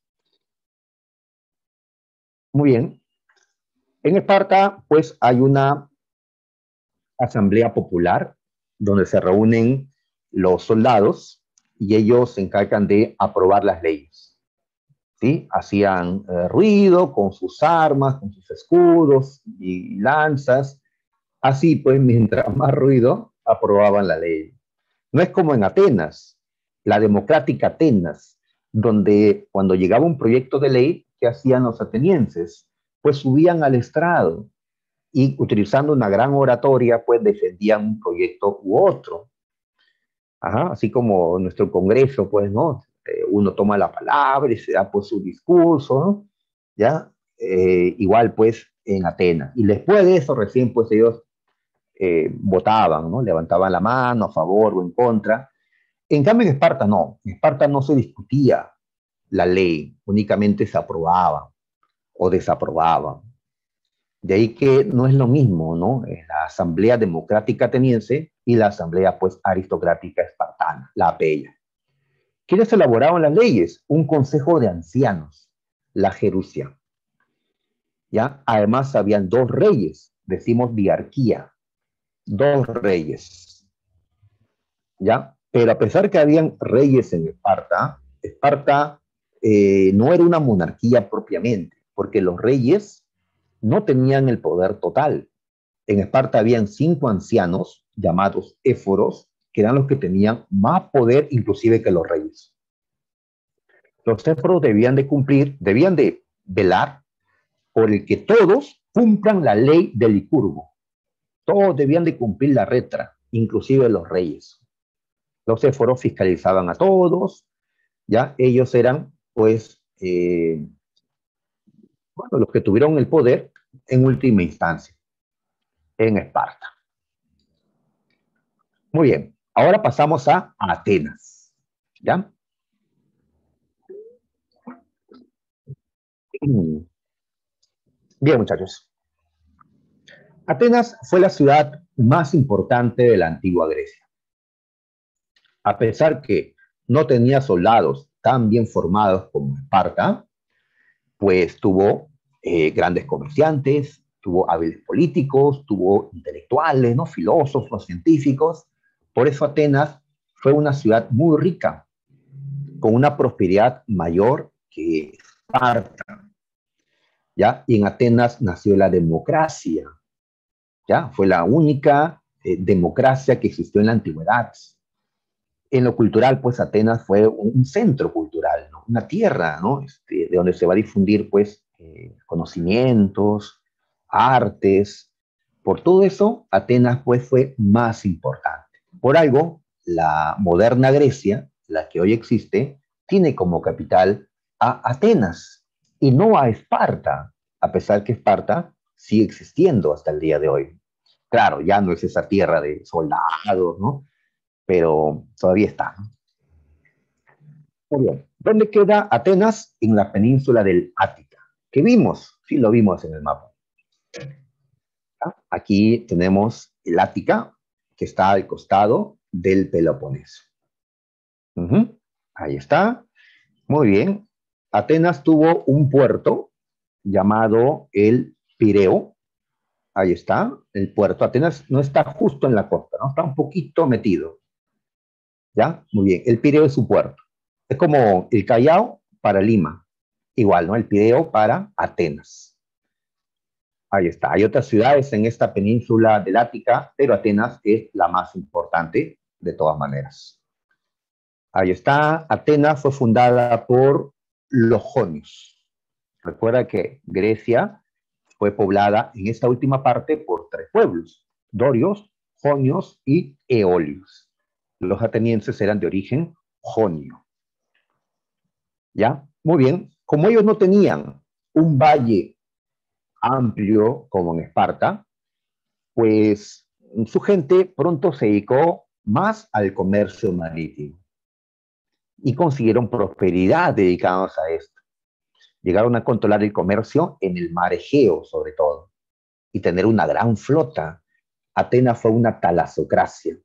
Muy bien. En Esparta pues hay una asamblea popular donde se reúnen los soldados y ellos se encargan de aprobar las leyes. ¿Sí? Hacían ruido con sus armas, con sus escudos y lanzas. Así pues, mientras más ruido, aprobaban la ley. No es como en Atenas, la democrática Atenas, donde cuando llegaba un proyecto de ley, ¿qué hacían los atenienses? Pues subían al estrado y utilizando una gran oratoria, pues defendían un proyecto u otro. Ajá, así como nuestro Congreso, pues, ¿no? Uno toma la palabra y se da pues su discurso, ¿no? ¿Ya? Igual pues en Atenas. Y después de eso recién pues ellos votaban, ¿no? Levantaban la mano a favor o en contra. En cambio en Esparta no. En Esparta no se discutía la ley, únicamente se aprobaba o desaprobaba. De ahí que no es lo mismo, ¿no? La Asamblea Democrática Ateniense y la Asamblea, pues, Aristocrática Espartana, la APEIA. ¿Quiénes elaboraban las leyes? Un consejo de ancianos, la Gerusia. ¿Ya? Además, habían dos reyes, decimos diarquía, dos reyes. ¿Ya? Pero a pesar que habían reyes en Esparta, Esparta no era una monarquía propiamente, porque los reyes no tenían el poder total. En Esparta habían 5 ancianos llamados éforos, que eran los que tenían más poder inclusive que los reyes. Los éforos debían de velar por el que todos cumplan la ley del Licurgo. Todos debían de cumplir la retra, inclusive los reyes. Los éforos fiscalizaban a todos, ya ellos eran pues bueno, los que tuvieron el poder en última instancia en Esparta. Muy bien, ahora pasamos a Atenas. ¿Ya? Bien, muchachos. Atenas fue la ciudad más importante de la antigua Grecia. A pesar que no tenía soldados tan bien formados como Esparta, pues tuvo grandes comerciantes, tuvo hábiles políticos, tuvo intelectuales, ¿no? Filósofos, científicos. Por eso Atenas fue una ciudad muy rica, con una prosperidad mayor que Esparta. ¿Ya? Y en Atenas nació la democracia. ¿Ya? Fue la única democracia que existió en la antigüedad. En lo cultural, pues Atenas fue un centro cultural, ¿no? Una tierra, ¿no? De donde se va a difundir, pues, conocimientos, artes. Por todo eso, Atenas, pues, fue más importante. Por algo, la moderna Grecia, la que hoy existe, tiene como capital a Atenas y no a Esparta, a pesar que Esparta sigue existiendo hasta el día de hoy. Claro, ya no es esa tierra de soldados, ¿no? Pero todavía está, ¿no? Muy bien. ¿Dónde queda Atenas? En la península del Ática. ¿Qué vimos? Sí, lo vimos en el mapa. ¿Ah? Aquí tenemos el Ática, que está al costado del Peloponeso. Ahí está. Muy bien. Atenas tuvo un puerto llamado el Pireo, Ahí está, el puerto. Atenas no está justo en la costa, ¿no? Está un poquito metido, ¿ya? Muy bien, el Pireo es su puerto. Es como el Callao para Lima, igual, ¿no? El Pireo para Atenas. Ahí está. Hay otras ciudades en esta península del Ática, pero Atenas es la más importante de todas maneras. Ahí está. Atenas fue fundada por los jonios. Recuerda que Grecia fue poblada en esta última parte por tres pueblos: dorios, jonios y eolios. Los atenienses eran de origen jonio. ¿Ya? Muy bien. Como ellos no tenían un valle amplio como en Esparta, pues su gente pronto se dedicó más al comercio marítimo y consiguieron prosperidad dedicados a esto. Llegaron a controlar el comercio en el mar Egeo, sobre todo, y tener una gran flota. Atenas fue una talasocracia.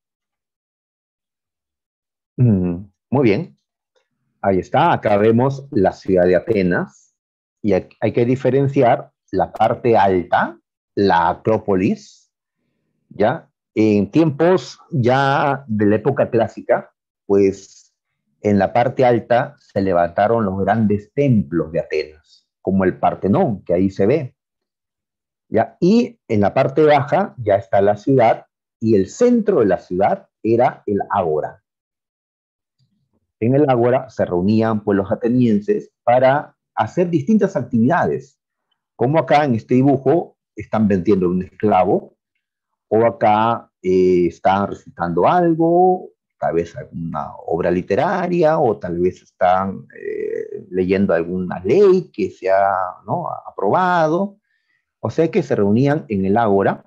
Muy bien, ahí está. Acá vemos la ciudad de Atenas y hay que diferenciar la parte alta, la Acrópolis, ¿ya? En tiempos ya de la época clásica, pues en la parte alta se levantaron los grandes templos de Atenas, como el Partenón, que ahí se ve, ¿ya? Y en la parte baja ya está la ciudad, y el centro de la ciudad era el Ágora. En el Ágora se reunían pues los atenienses para hacer distintas actividades, como acá en este dibujo están vendiendo un esclavo, o acá están recitando algo, tal vez alguna obra literaria, o tal vez están leyendo alguna ley que se ha, ¿no?, aprobado. O sea que se reunían en el ágora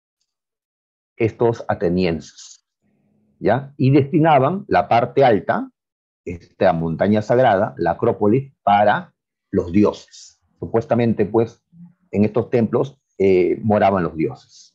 estos atenienses, ¿ya? Y destinaban la parte alta, esta montaña sagrada, la Acrópolis, para los dioses. Supuestamente, pues, en estos templos moraban los dioses.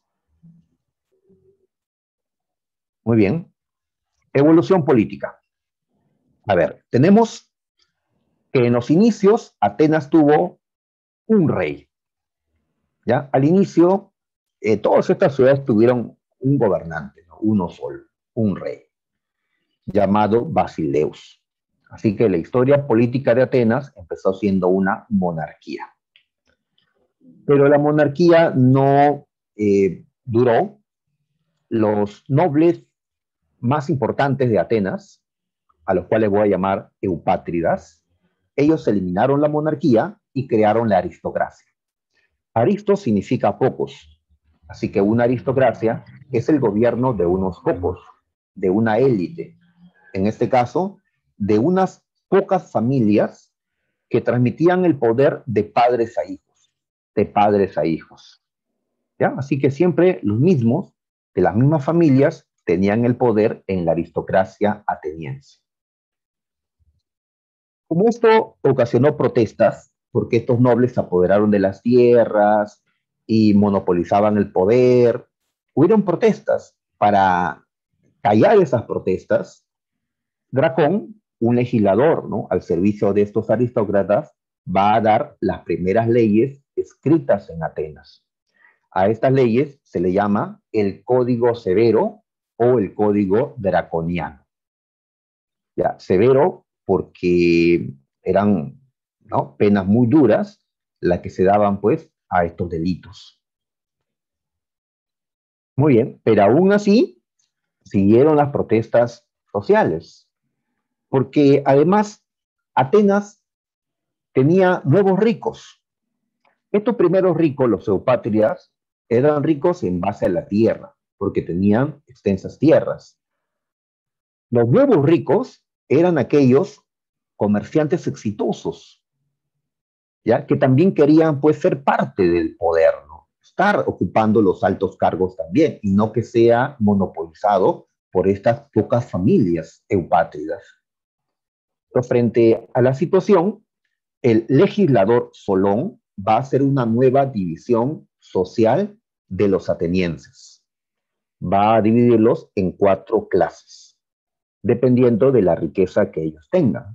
Muy bien. Evolución política. A ver, tenemos que en los inicios Atenas tuvo un rey, ¿ya? Al inicio, todas estas ciudades tuvieron un gobernante, ¿no?, uno solo, un rey, llamado Basileus. Así que la historia política de Atenas empezó siendo una monarquía. Pero la monarquía no duró. Los nobles más importantes de Atenas, a los cuales voy a llamar eupátridas, ellos eliminaron la monarquía y crearon la aristocracia. Aristo significa pocos, así que una aristocracia es el gobierno de unos pocos, de una élite, en este caso, de unas pocas familias que transmitían el poder de padres a hijos, de padres a hijos. ¿Ya? Así que siempre los mismos, de las mismas familias, tenían el poder en la aristocracia ateniense. Como esto ocasionó protestas, porque estos nobles se apoderaron de las tierras y monopolizaban el poder, hubieron protestas. Para callar esas protestas, Dracón, un legislador, ¿no?, al servicio de estos aristócratas, va a dar las primeras leyes escritas en Atenas. A estas leyes se le llama el Código Severo o el Código Draconiano. Ya, severo porque eran, ¿no?, penas muy duras las que se daban pues a estos delitos. Muy bien, pero aún así siguieron las protestas sociales, porque además Atenas tenía nuevos ricos. Estos primeros ricos, los eupátridas, eran ricos en base a la tierra, porque tenían extensas tierras. Los nuevos ricos eran aquellos comerciantes exitosos, ¿ya?, que también querían pues ser parte del poder, ¿no?, estar ocupando los altos cargos también, y no que sea monopolizado por estas pocas familias eupátridas. Pero frente a la situación, el legislador Solón va a hacer una nueva división social de los atenienses. Va a dividirlos en 4 clases, dependiendo de la riqueza que ellos tengan.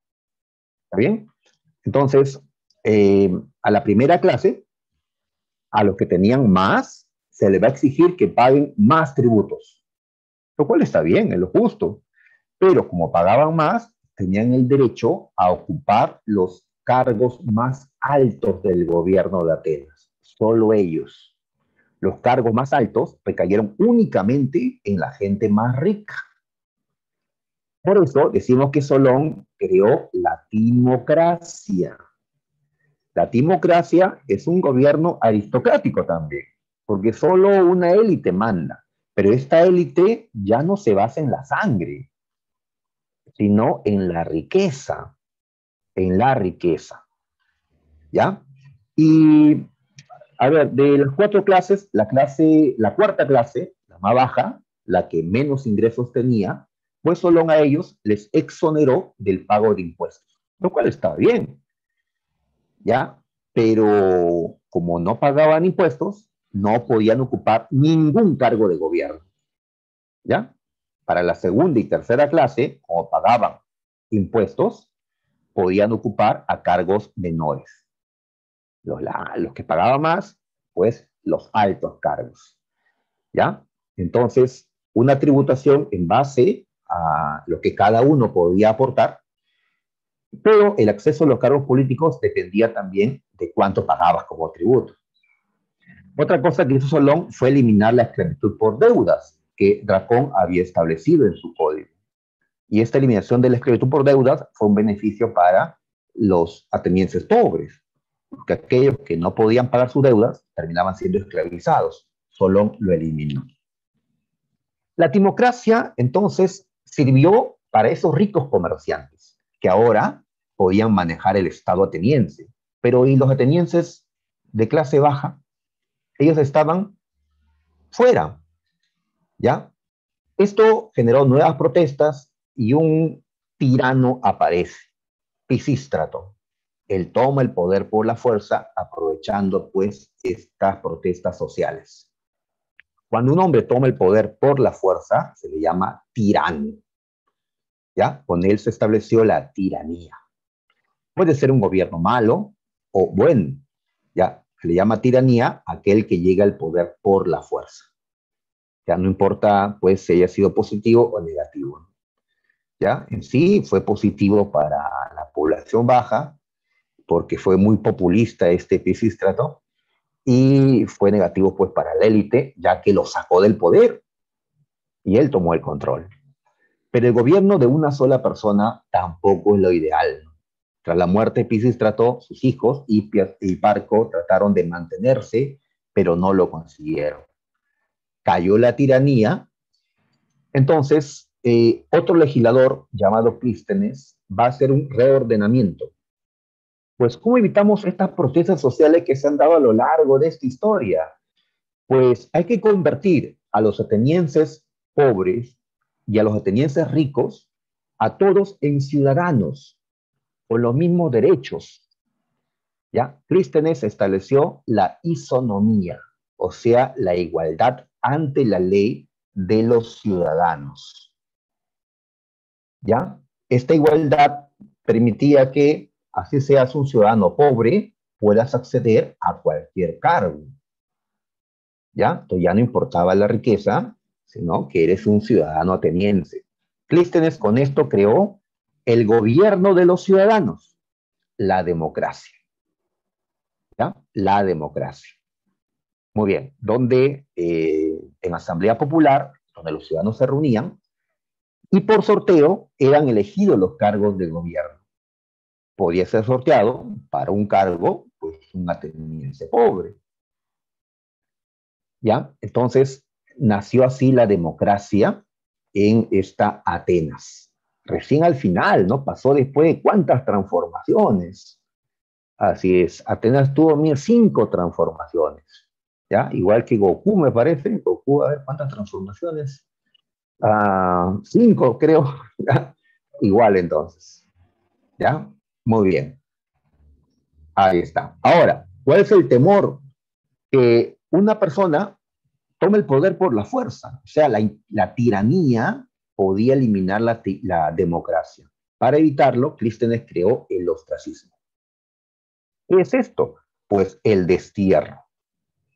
¿Está bien? Entonces, a la primera clase A los que tenían más, se les va a exigir que paguen más tributos, lo cual está bien, es lo justo. Pero como pagaban más, tenían el derecho a ocupar los cargos más altos del gobierno de Atenas. Solo ellos. Los cargos más altos recayeron únicamente en la gente más rica. Por eso decimos que Solón creó la timocracia. La timocracia es un gobierno aristocrático también, porque solo una élite manda. Pero esta élite ya no se basa en la sangre, sino en la riqueza, en la riqueza, ¿ya? Y, a ver, de las cuatro clases, la cuarta clase, la más baja, la que menos ingresos tenía, pues solo a ellos les exoneró del pago de impuestos, lo cual está bien, ¿ya? Pero como no pagaban impuestos, no podían ocupar ningún cargo de gobierno, ¿ya? Para la segunda y tercera clase, como pagaban impuestos, podían ocupar a cargos menores. Los que pagaban más, pues los altos cargos, ¿ya? Entonces, una tributación en base a lo que cada uno podía aportar, pero el acceso a los cargos políticos dependía también de cuánto pagabas como tributo. Otra cosa que hizo Solón fue eliminar la esclavitud por deudas que Dracón había establecido en su código. Y esta eliminación de la esclavitud por deudas fue un beneficio para los atenienses pobres, porque aquellos que no podían pagar sus deudas terminaban siendo esclavizados. Solón lo eliminó. La timocracia, entonces, sirvió para esos ricos comerciantes que ahora podían manejar el Estado ateniense. Pero ¿y los atenienses de clase baja? Ellos estaban fuera, ¿ya? Esto generó nuevas protestas y un tirano aparece, Pisístrato. Él toma el poder por la fuerza, aprovechando pues estas protestas sociales. Cuando un hombre toma el poder por la fuerza, se le llama tirano. ¿Ya? Con él se estableció la tiranía. Puede ser un gobierno malo o bueno. ¿Ya? Se le llama tiranía a aquel que llega al poder por la fuerza. Ya no importa pues si haya sido positivo o negativo. ¿Ya? En sí fue positivo para la población baja, porque fue muy populista este Pisístrato, y fue negativo pues para la élite, ya que lo sacó del poder y él tomó el control. Pero el gobierno de una sola persona tampoco es lo ideal. Tras la muerte de Pisístrato, sus hijos, Hipias y Parco, trataron de mantenerse, pero no lo consiguieron. Cayó la tiranía. Entonces, otro legislador llamado Clístenes va a hacer un reordenamiento. Pues, ¿cómo evitamos estas protestas sociales que se han dado a lo largo de esta historia? Pues hay que convertir a los atenienses pobres y a los atenienses ricos, a todos en ciudadanos con los mismos derechos. ¿Ya? Clístenes estableció la isonomía, o sea, la igualdad ante la ley de los ciudadanos. ¿Ya? Esta igualdad permitía que, así seas un ciudadano pobre, puedas acceder a cualquier cargo. ¿Ya? Entonces ya no importaba la riqueza, sino que eres un ciudadano ateniense. Clístenes con esto creó el gobierno de los ciudadanos, la democracia. ¿Ya? La democracia. Muy bien, donde en asamblea popular, donde los ciudadanos se reunían, y por sorteo eran elegidos los cargos de gobierno. Podía ser sorteado para un cargo, pues un ateniense pobre. ¿Ya? Entonces, nació así la democracia en esta Atenas. Recién al final, ¿no? Pasó después de cuántas transformaciones. Así es, Atenas tuvo 5 transformaciones, ¿ya? Igual que Goku, me parece. Goku, a ver, ¿cuántas transformaciones? 5, creo. Igual entonces, ¿ya? Muy bien, ahí está. Ahora, ¿cuál es el temor? Que una persona tome el poder por la fuerza. O sea, la tiranía podía eliminar la democracia. Para evitarlo, Clístenes creó el ostracismo. ¿Qué es esto? Pues el destierro.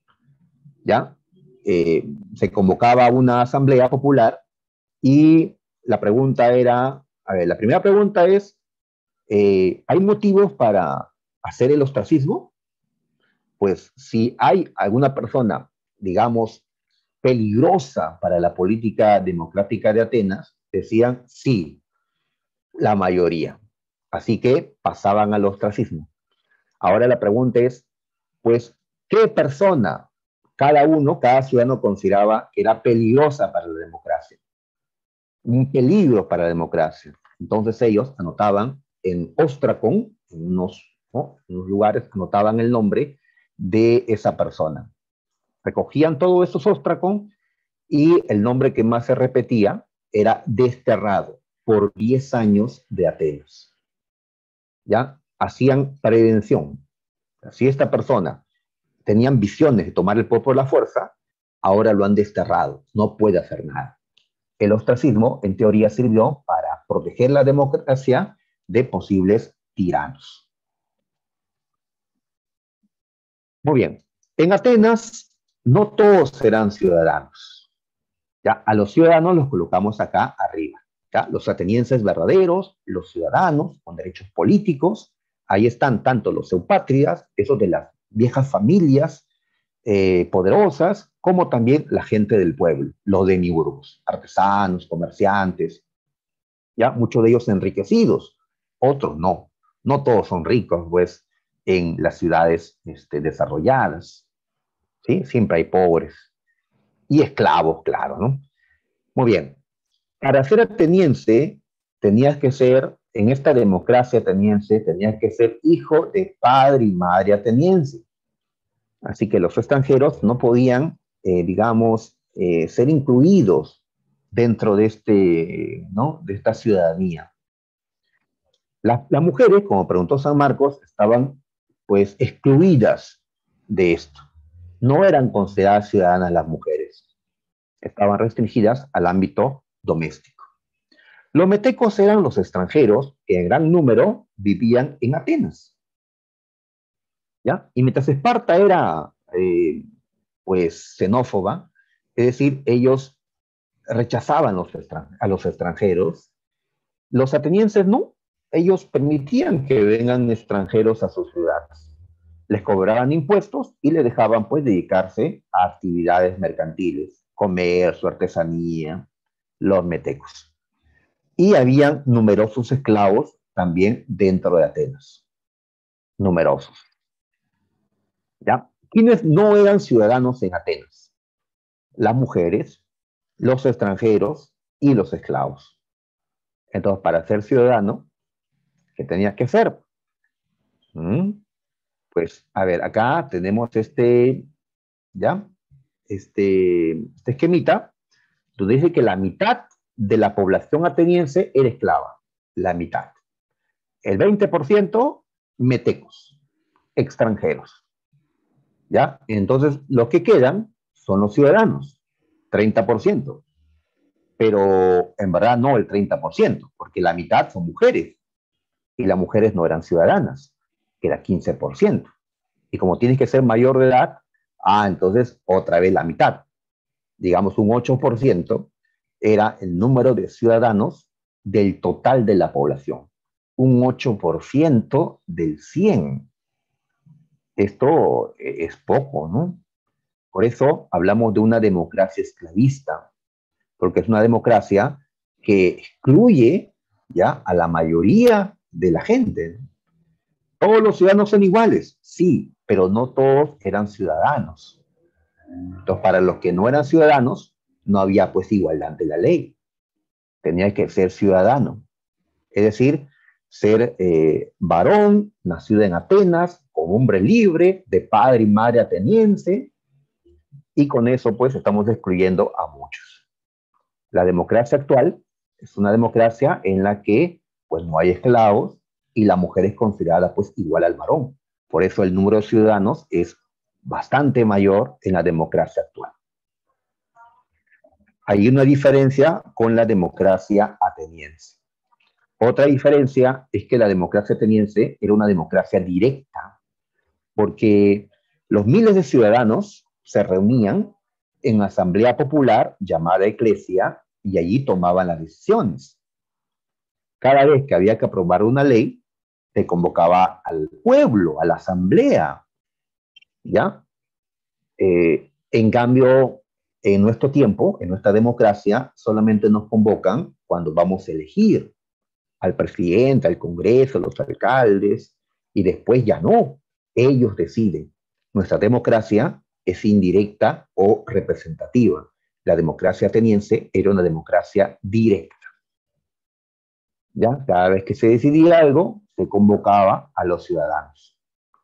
¿ya? Se convocaba una asamblea popular y la pregunta era, a ver, la primera pregunta es, ¿hay motivos para hacer el ostracismo? Pues si hay alguna persona, digamos, peligrosa para la política democrática de Atenas, decían sí, la mayoría. Así que pasaban al ostracismo. Ahora la pregunta es, pues, ¿qué persona cada ciudadano consideraba que era peligrosa para la democracia? Un peligro para la democracia. Entonces ellos anotaban en Ostracon, en unos, ¿no?, en unos lugares, anotaban el nombre de esa persona. Recogían todos esos Ostracon y el nombre que más se repetía era desterrado por 10 años de Atenas. ¿Ya? Hacían prevención. Si esta persona tenía ambiciones de tomar el poder por la fuerza, ahora lo han desterrado, no puede hacer nada. El ostracismo, en teoría, sirvió para proteger la democracia de posibles tiranos. Muy bien. En Atenas, no todos eran ciudadanos. ¿Ya? A los ciudadanos los colocamos acá arriba. ¿Ya? Los atenienses verdaderos, los ciudadanos con derechos políticos, ahí están tanto los eupátridas, esos de las viejas familias poderosas, como también la gente del pueblo, los demiurgos, artesanos, comerciantes, ya muchos de ellos enriquecidos, otros no. No todos son ricos, pues, en las ciudades desarrolladas, ¿sí? Siempre hay pobres y esclavos, claro, ¿no? Muy bien. Para ser ateniense, tenías que ser, en esta democracia ateniense, tenías que ser hijo de padre y madre ateniense. Así que los extranjeros no podían, digamos, ser incluidos dentro de, ¿no?, de esta ciudadanía. Las mujeres, como preguntó San Marcos, estaban pues excluidas de esto. No eran consideradas ciudadanas las mujeres. Estaban restringidas al ámbito doméstico. Los metecos eran los extranjeros que en gran número vivían en Atenas. ¿Ya? Y mientras Esparta era pues xenófoba, es decir, ellos rechazaban a los extranjeros, los atenienses no, ellos permitían que vengan extranjeros a sus ciudades, les cobraban impuestos y les dejaban pues dedicarse a actividades mercantiles, comercio, artesanía, los metecos. Y habían numerosos esclavos también dentro de Atenas, numerosos. ¿Ya? ¿Quiénes no eran ciudadanos en Atenas? Las mujeres, los extranjeros y los esclavos. Entonces, para ser ciudadano, ¿qué tenías que hacer? Pues, a ver, acá tenemos ¿ya? Este esquemita, donde dice que la mitad de la población ateniense era esclava, la mitad. El 20% metecos, extranjeros, ¿ya? Entonces, los que quedan son los ciudadanos, 30%. Pero en verdad no el 30%, porque la mitad son mujeres y las mujeres no eran ciudadanas, que era 15%. Y como tienes que ser mayor de edad, entonces otra vez la mitad, digamos un 8%, era el número de ciudadanos del total de la población. Un 8% del 100. Esto es poco, ¿no? Por eso hablamos de una democracia esclavista, porque es una democracia que excluye ya a la mayoría de la gente. Todos los ciudadanos son iguales, sí, pero no todos eran ciudadanos. Entonces, para los que no eran ciudadanos, no había pues igualdad ante la ley. Tenía que ser ciudadano. Es decir, ser varón, nacido en Atenas, con hombre libre, de padre y madre ateniense, y con eso pues estamos excluyendo a muchos. La democracia actual es una democracia en la que pues no hay esclavos y la mujer es considerada pues igual al varón. Por eso el número de ciudadanos es bastante mayor en la democracia actual. Hay una diferencia con la democracia ateniense. Otra diferencia es que la democracia ateniense era una democracia directa, porque los miles de ciudadanos se reunían en asamblea popular llamada eclesia y allí tomaban las decisiones. Cada vez que había que aprobar una ley, se convocaba al pueblo, a la asamblea, ¿ya? En cambio, en nuestro tiempo, en nuestra democracia, solamente nos convocan cuando vamos a elegir al presidente, al Congreso, a los alcaldes, y después ya no, ellos deciden. Nuestra democracia es indirecta o representativa. La democracia ateniense era una democracia directa. ¿Ya? Cada vez que se decidía algo, se convocaba a los ciudadanos.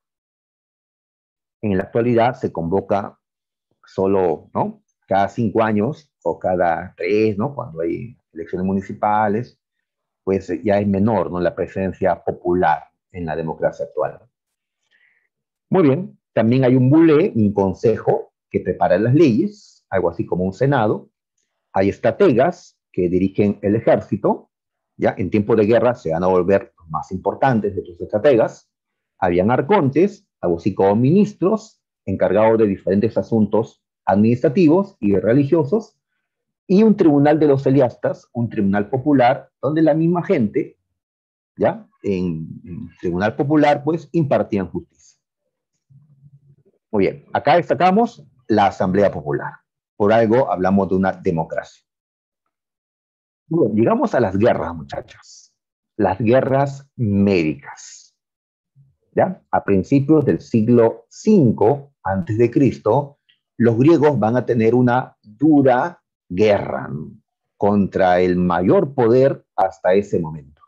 En la actualidad se convoca solo, ¿no? Cada 5 años o cada 3, ¿no? Cuando hay elecciones municipales, pues ya es menor, ¿no? La presencia popular en la democracia actual. Muy bien, también hay un bulé, un consejo que prepara las leyes, algo así como un senado. Hay estrategas que dirigen el ejército, ya en tiempo de guerra se van a volver los más importantes de tus estrategas. Habían arcontes, algo así como ministros, encargados de diferentes asuntos administrativos y religiosos, y un tribunal de los eliastas, un tribunal popular, donde la misma gente, ya, en tribunal popular, pues impartían justicia. Muy bien, acá destacamos la Asamblea Popular. Por algo hablamos de una democracia. Bien, llegamos a las guerras, muchachos. Las guerras médicas. ¿Ya? A principios del siglo V antes de Cristo, los griegos van a tener una dura guerra contra el mayor poder hasta ese momento.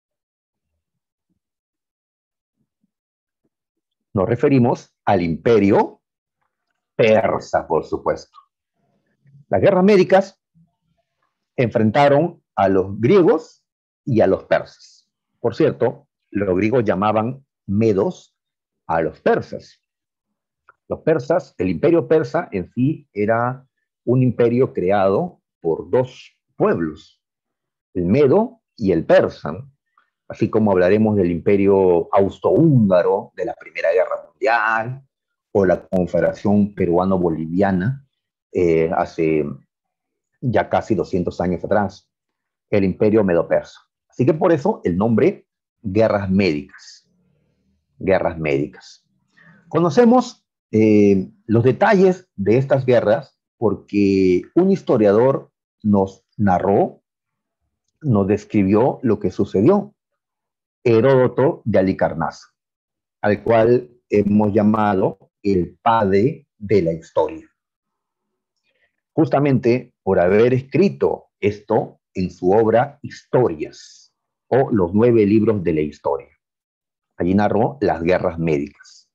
Nos referimos al imperio persa, por supuesto. Las guerras médicas enfrentaron a los griegos y a los persas. Por cierto, los griegos llamaban medos a los persas. Los persas, el imperio persa en sí era un imperio creado por dos pueblos, el medo y el persa, así como hablaremos del imperio austrohúngaro de la Primera Guerra Mundial o la Confederación Peruano-Boliviana hace ya casi 200 años atrás, el imperio medo-persa. Así que por eso el nombre guerras médicas. Guerras médicas. Conocemos los detalles de estas guerras porque un historiador nos narró, nos describió lo que sucedió. Heródoto de Halicarnaso, al cual hemos llamado el padre de la historia. Justamente por haber escrito esto en su obra Historias, o los 9 libros de la historia. Allí narró las guerras médicas.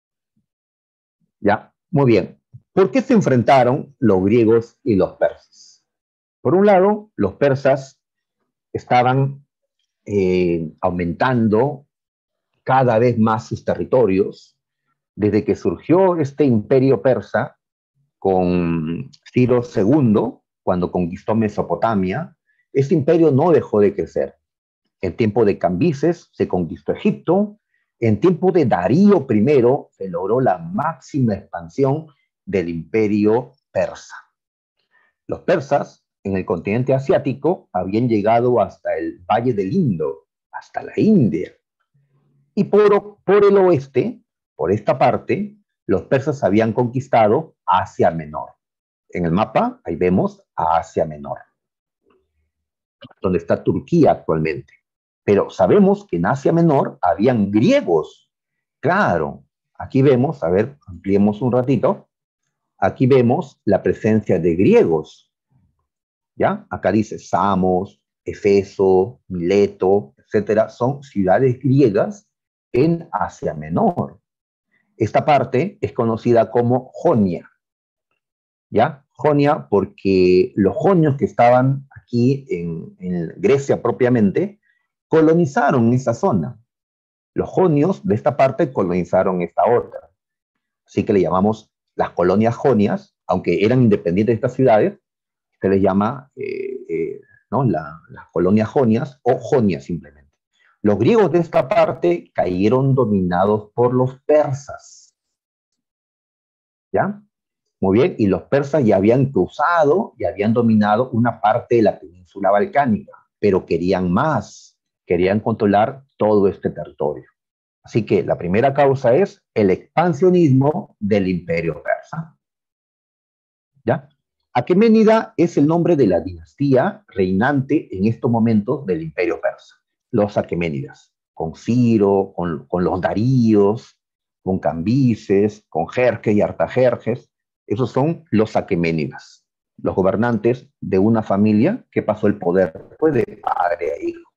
¿Ya? Muy bien. ¿Por qué se enfrentaron los griegos y los persas? Por un lado, los persas estaban aumentando cada vez más sus territorios. Desde que surgió este imperio persa con Ciro II, cuando conquistó Mesopotamia, este imperio no dejó de crecer. En tiempo de Cambises se conquistó Egipto. En tiempo de Darío I se logró la máxima expansión del imperio persa. Los persas en el continente asiático habían llegado hasta el Valle del Indo, hasta la India. Y por el oeste, por esta parte, los persas habían conquistado Asia Menor. En el mapa, ahí vemos a Asia Menor, donde está Turquía actualmente. Pero sabemos que en Asia Menor habían griegos. Claro, aquí vemos, a ver, ampliemos un ratito. Aquí vemos la presencia de griegos. ¿Ya? Acá dice Samos, Efeso, Mileto, etcétera. Son ciudades griegas en Asia Menor. Esta parte es conocida como Jonia. ¿Ya? Jonia porque los jonios que estaban aquí en Grecia propiamente colonizaron esa zona. Los jonios de esta parte colonizaron esta otra. Así que le llamamos las colonias jonias, aunque eran independientes de estas ciudades, se les llama ¿no? Las colonias jonias o jonias simplemente. Los griegos de esta parte cayeron dominados por los persas. ¿Ya? Muy bien, y los persas ya habían cruzado y habían dominado una parte de la península balcánica, pero querían más, querían controlar todo este territorio. Así que la primera causa es el expansionismo del imperio persa. ¿Ya? Aqueménida es el nombre de la dinastía reinante en estos momentos del imperio persa. Los aqueménidas, con Ciro, con los daríos, con Cambises, con Jerjes y Artajerjes. Esos son los aqueménidas, los gobernantes de una familia que pasó el poder después de padre a hijo.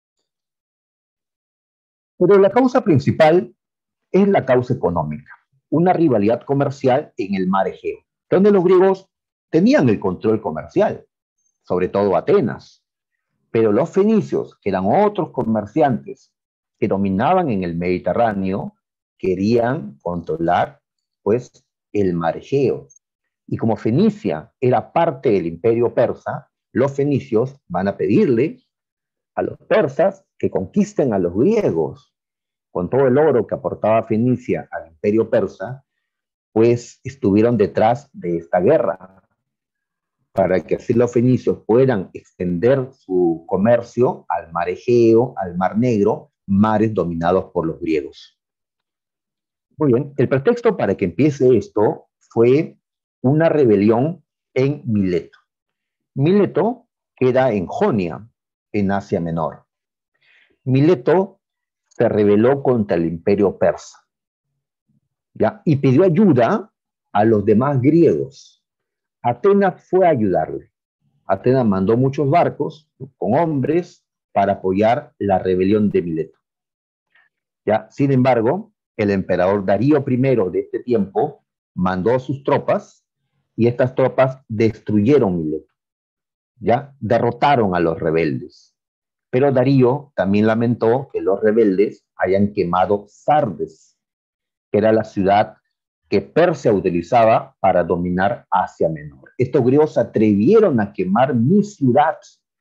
Pero la causa principal es la causa económica, una rivalidad comercial en el mar Egeo, donde los griegos tenían el control comercial, sobre todo Atenas, pero los fenicios, que eran otros comerciantes que dominaban en el Mediterráneo, querían controlar pues el mar Egeo. Y como Fenicia era parte del imperio persa, los fenicios van a pedirle a los persas que conquisten a los griegos. Con todo el oro que aportaba Fenicia al imperio persa, pues estuvieron detrás de esta guerra, para que así los fenicios puedan extender su comercio al mar Egeo, al mar Negro, mares dominados por los griegos. Muy bien, el pretexto para que empiece esto fue una rebelión en Mileto. Mileto queda en Jonia, en Asia Menor. Mileto se rebeló contra el imperio persa, ¿ya? Y pidió ayuda a los demás griegos. Atenas fue a ayudarle. Atenas mandó muchos barcos con hombres para apoyar la rebelión de Mileto. ¿Ya? Sin embargo, el emperador Darío I de este tiempo mandó sus tropas y estas tropas destruyeron Mileto. ¿Ya? Derrotaron a los rebeldes. Pero Darío también lamentó que los rebeldes hayan quemado Sardes, que era la ciudad que Persia utilizaba para dominar Asia Menor. Estos griegos se atrevieron a quemar mi ciudad.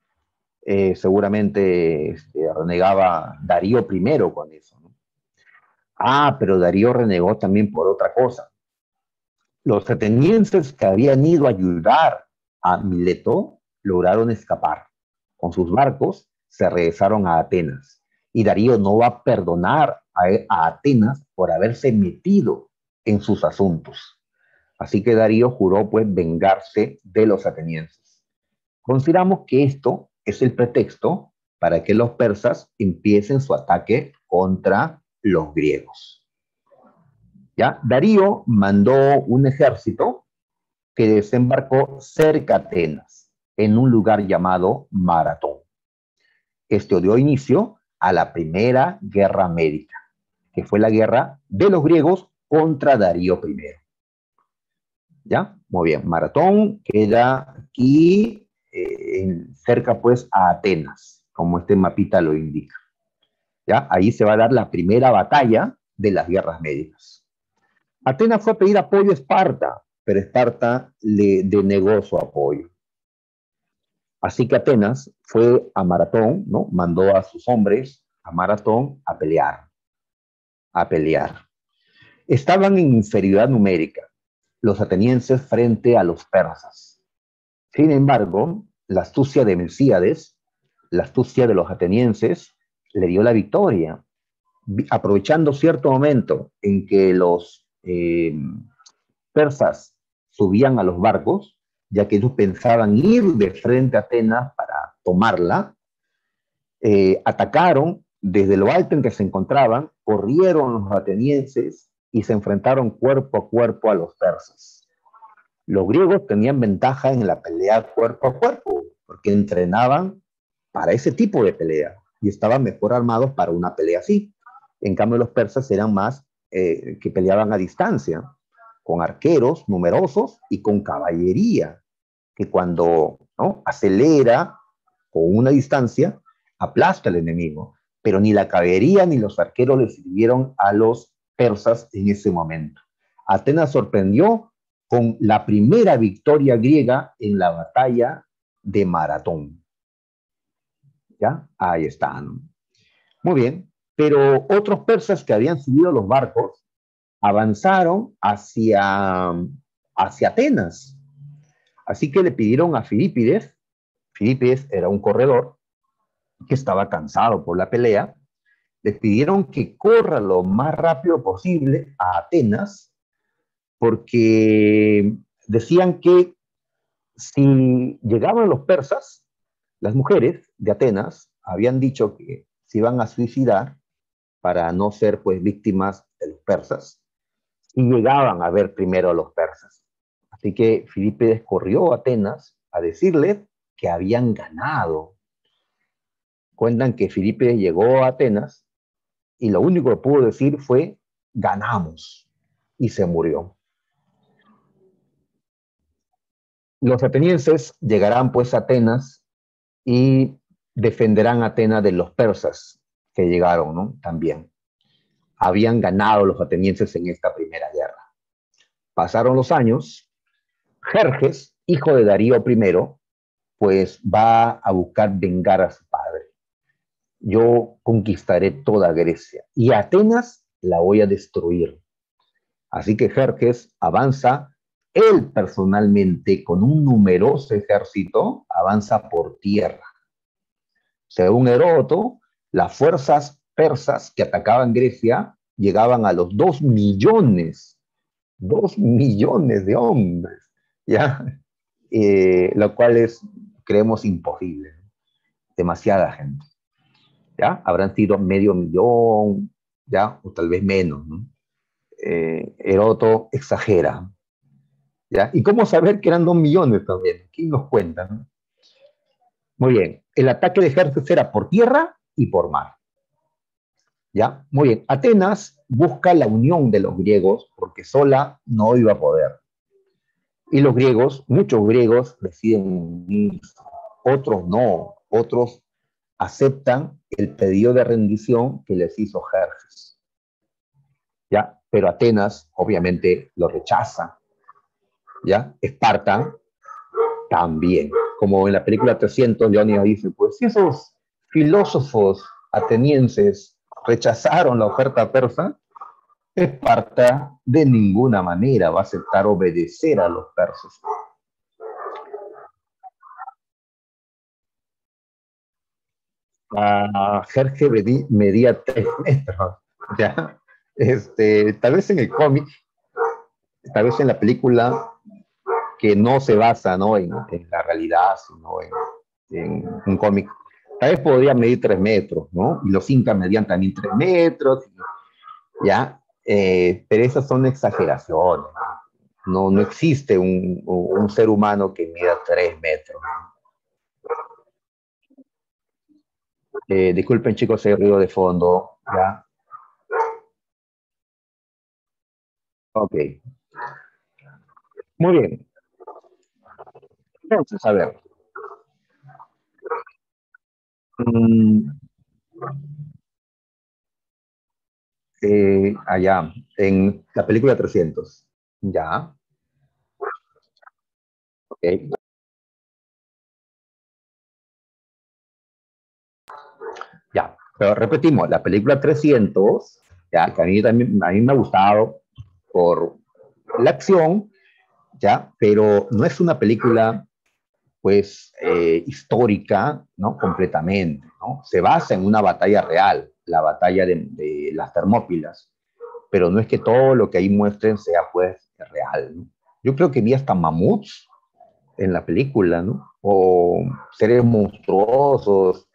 Seguramente renegaba Darío I con eso, ¿no? Pero Darío renegó también por otra cosa. Los atenienses que habían ido a ayudar a Mileto lograron escapar. Con sus barcos se regresaron a Atenas. Y Darío no va a perdonar a Atenas por haberse metido en sus asuntos. Así que Darío juró pues vengarse de los atenienses. Consideramos que esto es el pretexto para que los persas empiecen su ataque contra los griegos. ¿Ya? Darío mandó un ejército que desembarcó cerca de Atenas, en un lugar llamado Maratón. Esto dio inicio a la Primera Guerra Médica, que fue la guerra de los griegos contra Darío I. ¿Ya? Muy bien, Maratón queda aquí cerca pues a Atenas, como este mapita lo indica. ¿Ya? Ahí se va a dar la primera batalla de las guerras médicas. Atenas fue a pedir apoyo a Esparta, pero Esparta le denegó su apoyo. Así que Atenas fue a Maratón, ¿no? Mandó a sus hombres a Maratón a pelear, a pelear. Estaban en inferioridad numérica los atenienses frente a los persas. Sin embargo, la astucia de Milcíades, la astucia de los atenienses, le dio la victoria, aprovechando cierto momento en que los persas subían a los barcos, ya que ellos pensaban ir de frente a Atenas para tomarla, atacaron desde lo alto en que se encontraban, corrieron los atenienses y se enfrentaron cuerpo a cuerpo a los persas. Los griegos tenían ventaja en la pelea cuerpo a cuerpo, porque entrenaban para ese tipo de pelea y estaban mejor armados para una pelea así. En cambio, los persas eran más que peleaban a distancia, con arqueros numerosos y con caballería, que cuando, ¿no?, acelera con una distancia, aplasta al enemigo. Pero ni la caballería ni los arqueros le sirvieron a los persas en ese momento. Atenas sorprendió con la primera victoria griega en la batalla de Maratón. ¿Ya? Ahí están. Muy bien. Pero otros persas que habían subido los barcos avanzaron hacia Atenas. Así que le pidieron a Filipides, Filipides era un corredor que estaba cansado por la pelea, le pidieron que corra lo más rápido posible a Atenas, porque decían que si llegaban los persas, las mujeres de Atenas habían dicho que se iban a suicidar para no ser pues víctimas de los persas, y llegaban a ver primero a los persas. Así que Filipides corrió a Atenas a decirles que habían ganado. Cuentan que Filipides llegó a Atenas y lo único que pudo decir fue ganamos, y se murió. Los atenienses llegarán pues a Atenas y defenderán a Atenas de los persas que llegaron, ¿no? También. Habían ganado los atenienses en esta primera guerra. Pasaron los años, Jerjes, hijo de Darío I, pues va a buscar vengar a su padre. Yo conquistaré toda Grecia y Atenas la voy a destruir. Así que Jerjes avanza, él personalmente, con un numeroso ejército, avanza por tierra. Según Heródoto, las fuerzas persas que atacaban Grecia llegaban a los 2 millones de hombres, ¿ya? Lo cual es, creemos, imposible. Demasiada gente, ¿ya? Habrán sido medio millón, ¿ya? O tal vez menos, ¿no? Heródoto exagera, ¿ya? ¿Y cómo saber que eran 2 millones también? ¿Quién nos cuenta, no? Muy bien, el ataque de Jerjes era por tierra y por mar, ¿ya? Muy bien, Atenas busca la unión de los griegos porque sola no iba a poder. Y los griegos, muchos griegos deciden unirse, otros no, otros aceptan el pedido de rendición que les hizo Jerjes, ¿ya? Pero Atenas obviamente lo rechaza, ¿ya? Esparta también. Como en la película 300, Leónidas dice, pues si esos filósofos atenienses rechazaron la oferta persa, Esparta de ninguna manera va a aceptar obedecer a los persas. Jerjes medía 3 metros, ¿ya? Tal vez en el cómic, tal vez en la película, que no se basa, ¿no?, en la realidad, sino en un cómic, tal vez podría medir 3 metros, ¿no? Y los incas medían también 3 metros, ¿ya? Pero esas son exageraciones. No, no existe un ser humano que mida 3 metros. Disculpen, chicos, hay ruido de fondo, ¿ya? Ok, muy bien. Entonces, a ver. mm, Allá, en la película 300. Ya, ok, ya. Pero repetimos, la película 300, ya, que a mí también a mí me ha gustado por la acción, ya, pero no es una película, pues, histórica, ¿no? Completamente, ¿no? Se basa en una batalla real, la batalla de las Termópilas, pero no es que todo lo que ahí muestren sea, pues, real, ¿no? Yo creo que vi hasta mamuts en la película, ¿no? O seres monstruosos,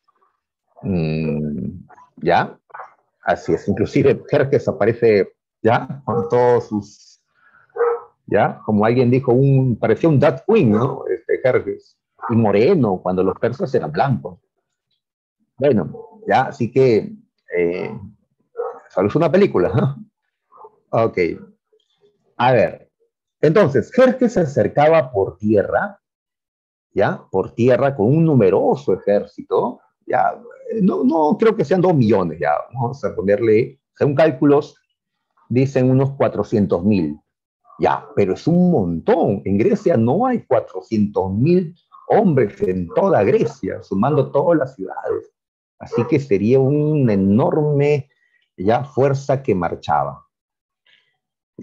mmm, ¿ya? Así es, inclusive Jerjes aparece, ¿ya? Con todos sus, ¿ya? Como alguien dijo, parecía un Dark Queen, ¿no? Jerjes. Y moreno, cuando los persas eran blancos. Bueno, ya, así que eh, solo es una película, ¿no? Ok, a ver. Entonces, Jerjes se acercaba por tierra, ¿ya? Por tierra con un numeroso ejército, ya, no, no creo que sean 2 millones, ya, vamos a ponerle, según cálculos, dicen unos 400.000, ya, pero es un montón. En Grecia no hay 400.000 hombres en toda Grecia, sumando todas las ciudades. Así que sería una enorme, ya, fuerza que marchaba, ¿ya?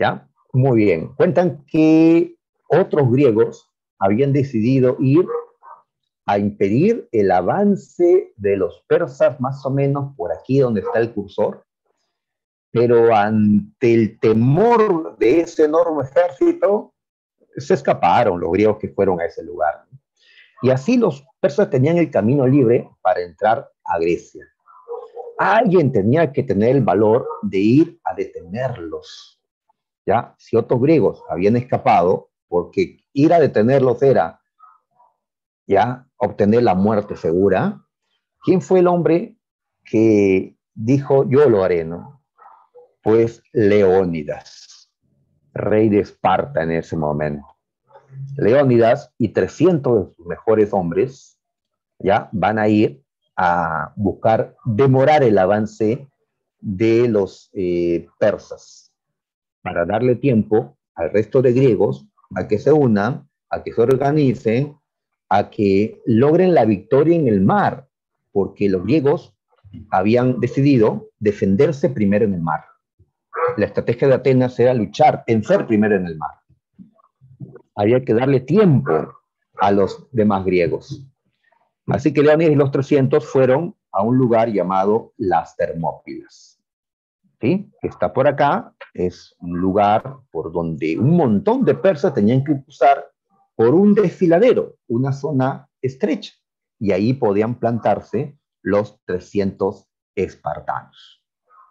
Muy bien. Cuentan que otros griegos habían decidido ir a impedir el avance de los persas más o menos por aquí donde está el cursor, pero ante el temor de ese enorme ejército, se escaparon los griegos que fueron a ese lugar. Y así los persas tenían el camino libre para entrar a Grecia. Alguien tenía que tener el valor de ir a detenerlos. ¿Ya? Si otros griegos habían escapado, porque ir a detenerlos era ya obtener la muerte segura, ¿quién fue el hombre que dijo yo lo haré, no? Pues Leónidas, rey de Esparta en ese momento. Leónidas y 300 de sus mejores hombres ya van a ir a buscar demorar el avance de los persas para darle tiempo al resto de griegos a que se unan, a que se organicen, a que logren la victoria en el mar, porque los griegos habían decidido defenderse primero en el mar. La estrategia de Atenas era luchar, vencer primero en el mar. Había que darle tiempo a los demás griegos. Así que Leónidas y los 300 fueron a un lugar llamado las Termópilas. ¿Sí? Que está por acá, es un lugar por donde un montón de persas tenían que cruzar por un desfiladero, una zona estrecha, y ahí podían plantarse los 300 espartanos.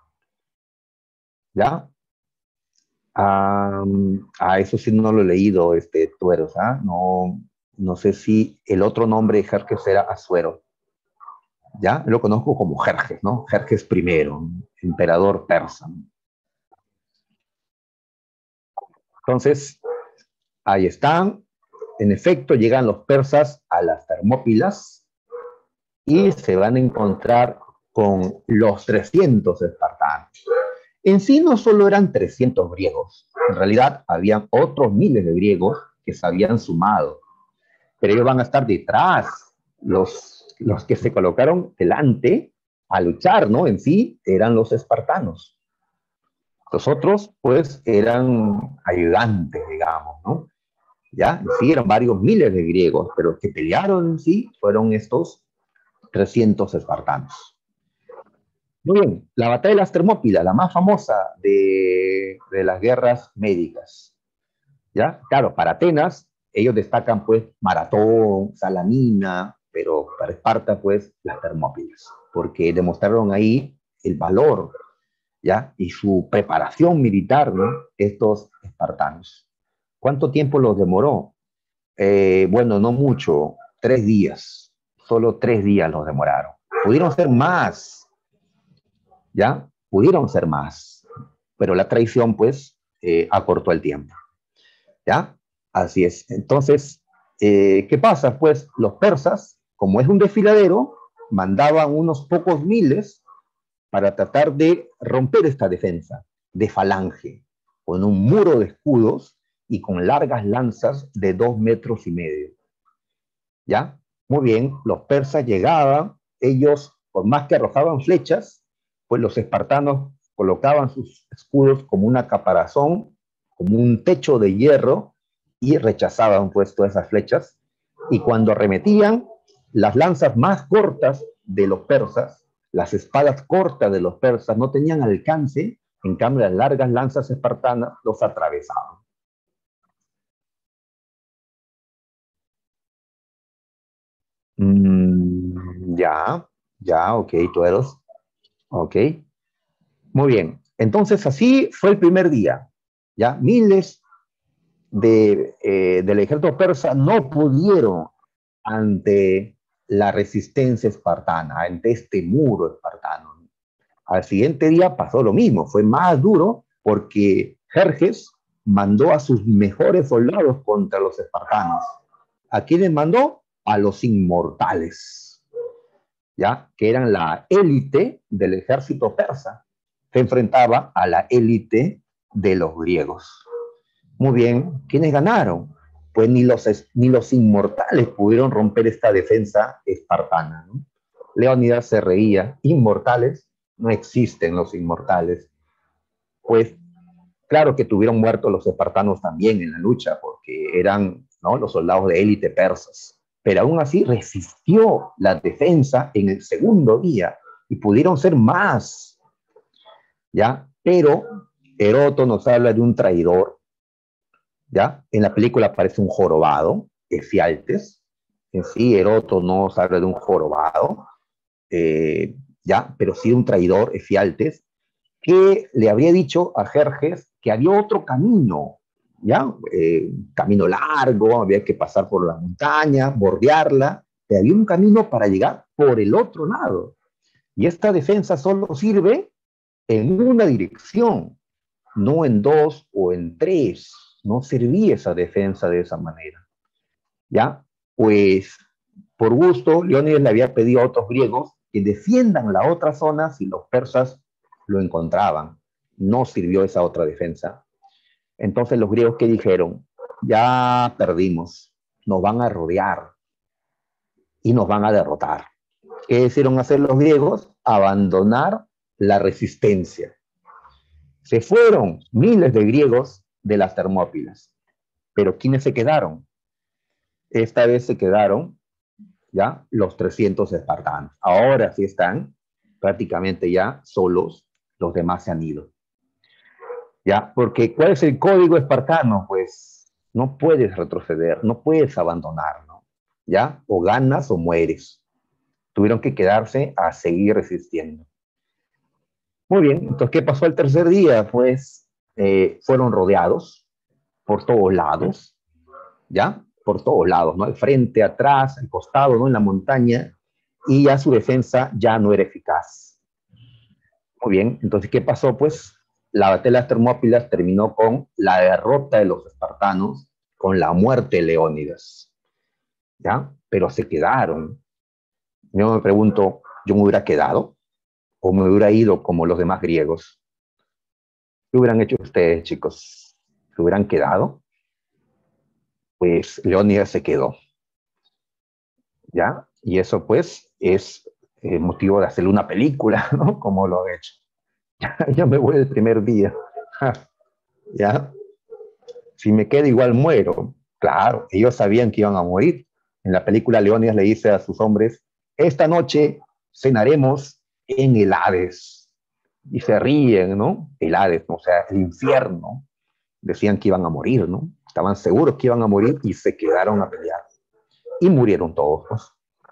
¿Ya? Eso sí no lo he leído, Tueros, ¿ah? No, no sé si el otro nombre de Jerjes era Asuero. ¿Ya? Lo conozco como Jerjes, ¿no? Jerjes I, emperador persa. Entonces, ahí están. En efecto, llegan los persas a las Termópilas y se van a encontrar con los 300 espartanos. En sí no solo eran 300 griegos, en realidad habían otros miles de griegos que se habían sumado, pero ellos van a estar detrás, los que se colocaron delante a luchar, ¿no? En sí eran los espartanos. Los otros, pues, eran ayudantes, digamos, ¿no? ¿Ya? Sí, eran varios miles de griegos, pero los que pelearon en sí fueron estos 300 espartanos. Muy bien, la batalla de las Termópilas, la más famosa de las guerras médicas. ¿Ya? Claro, para Atenas, ellos destacan pues Maratón, Salamina, pero para Esparta pues las Termópilas, porque demostraron ahí el valor, ¿ya? Y su preparación militar, ¿no? Estos espartanos. ¿Cuánto tiempo los demoró? Bueno, no mucho, 3 días, solo 3 días los demoraron. Pudieron ser más, ¿ya? Pudieron ser más, pero la traición, pues, acortó el tiempo, ¿ya? Así es. Entonces, ¿qué pasa? Pues los persas, como es un desfiladero, mandaban unos pocos miles para tratar de romper esta defensa de falange, con un muro de escudos y con largas lanzas de 2,5 metros. ¿Ya? Muy bien, los persas llegaban, ellos, por más que arrojaban flechas, pues los espartanos colocaban sus escudos como una caparazón, como un techo de hierro, y rechazaban pues todas esas flechas. Y cuando arremetían, las lanzas más cortas de los persas, las espadas cortas de los persas no tenían alcance, en cambio las largas lanzas espartanas los atravesaban. Ya, ya, ok, tueros. Ok, muy bien. Entonces así fue el primer día. Ya miles del ejército persa no pudieron ante la resistencia espartana, ante este muro espartano. Al siguiente día pasó lo mismo, fue más duro porque Jerjes mandó a sus mejores soldados contra los espartanos. ¿A quiénes mandó? A los inmortales, ¿ya? Que eran la élite del ejército persa. Se enfrentaba a la élite de los griegos. Muy bien, ¿quiénes ganaron? Pues ni los inmortales pudieron romper esta defensa espartana, ¿no? Leónidas se reía, inmortales, no existen los inmortales. Pues Claro que tuvieron muertos los espartanos también en la lucha, porque eran, ¿no?, los soldados de élite persas. Pero aún así resistió la defensa en el segundo día y pudieron ser más, ¿ya? Pero Heródoto nos habla de un traidor, ¿ya? En la película aparece un jorobado, Efialtes. En sí, Heródoto no nos habla de un jorobado, eh, ¿ya? Pero sí de un traidor, Efialtes, que le habría dicho a Jerjes que había otro camino, ¿ya? Camino largo, había que pasar por la montaña, bordearla, pero había un camino para llegar por el otro lado. Y esta defensa solo sirve en una dirección, no en dos o en tres. No servía esa defensa de esa manera, ¿ya? Pues por gusto, Leónidas le había pedido a otros griegos que defiendan la otra zona si los persas lo encontraban. No sirvió esa otra defensa. Entonces los griegos, ¿qué dijeron? Ya perdimos, nos van a rodear y nos van a derrotar. ¿Qué hicieron hacer los griegos? Abandonar la resistencia. Se fueron miles de griegos de las Termópilas, pero ¿quiénes se quedaron? Esta vez se quedaron, ¿ya?, los 300 espartanos. Ahora sí están prácticamente ya solos, los demás se han ido. ¿Ya? Porque ¿cuál es el código espartano? Pues no puedes retroceder, no puedes abandonar, ¿no? ¿Ya? O ganas o mueres. Tuvieron que quedarse a seguir resistiendo. Muy bien, entonces, ¿qué pasó el tercer día? Pues fueron rodeados por todos lados, ¿ya? Por todos lados, ¿no? Al frente, atrás, al costado, ¿no? En la montaña, y ya su defensa ya no era eficaz. Muy bien, entonces, ¿qué pasó? Pues la batalla de las Termópilas terminó con la derrota de los espartanos, con la muerte de Leónidas, ¿ya? Pero se quedaron. Yo me pregunto, ¿yo me hubiera quedado o me hubiera ido como los demás griegos? ¿Qué hubieran hecho ustedes, chicos? ¿Se hubieran quedado? Pues Leónidas se quedó, ¿ya? Y eso, pues, es motivo de hacerle una película, ¿no? Como lo ha hecho. Yo me voy el primer día, ¿ya? Si me quedo igual muero. Claro, ellos sabían que iban a morir. En la película Leónidas le dice a sus hombres, esta noche cenaremos en el Hades. Y se ríen, ¿no? El Hades, o sea, el infierno. Decían que iban a morir, ¿no? Estaban seguros que iban a morir y se quedaron a pelear. Y murieron todos, ¿no?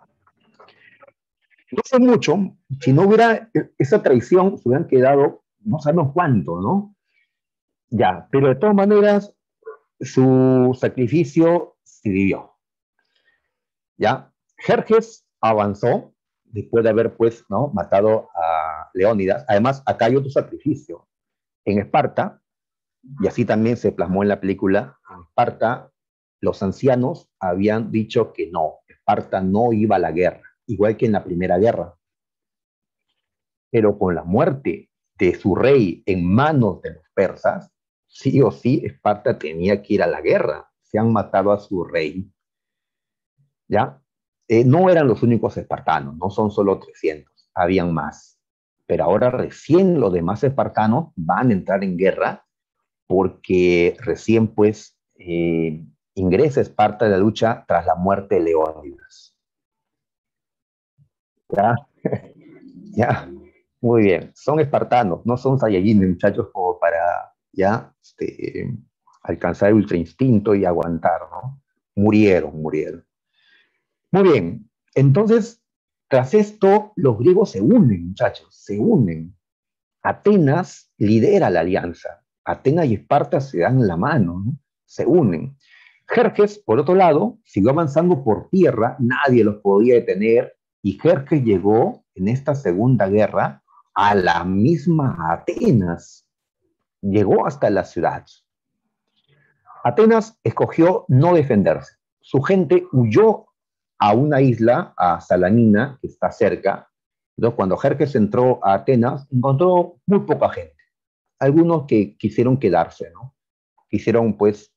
No fue mucho, si no hubiera esa traición, se hubieran quedado no sabemos cuánto, ¿no? Ya, pero de todas maneras, su sacrificio sirvió. ¿Ya? Jerjes avanzó después de haber, pues, ¿no?, matado a Leónidas. Además, acá hay otro sacrificio. En Esparta, y así también se plasmó en la película, en Esparta los ancianos habían dicho que no, Esparta no iba a la guerra, igual que en la Primera Guerra. Pero con la muerte de su rey en manos de los persas, sí o sí Esparta tenía que ir a la guerra. Se han matado a su rey, ¿ya? No eran los únicos espartanos, no son solo 300, habían más. Pero ahora recién los demás espartanos van a entrar en guerra porque recién pues ingresa Esparta en la lucha tras la muerte de Leónidas. ¿Ya? ¿Ya? Muy bien, son espartanos, no son saiyajines, muchachos, como para ya alcanzar el ultra instinto y aguantar, ¿no? Murieron, murieron. Muy bien, entonces, tras esto, los griegos se unen, muchachos, se unen. Atenas lidera la alianza. Atenas y Esparta se dan la mano, ¿no? Se unen. Jerjes, por otro lado, siguió avanzando por tierra, nadie los podía detener, y Jerjes llegó en esta segunda guerra a la misma Atenas. Llegó hasta la ciudad. Atenas escogió no defenderse. Su gente huyó a una isla, a Salamina, que está cerca. Entonces, cuando Jerjes entró a Atenas, encontró muy poca gente. Algunos que quisieron quedarse, ¿no? Quisieron, pues,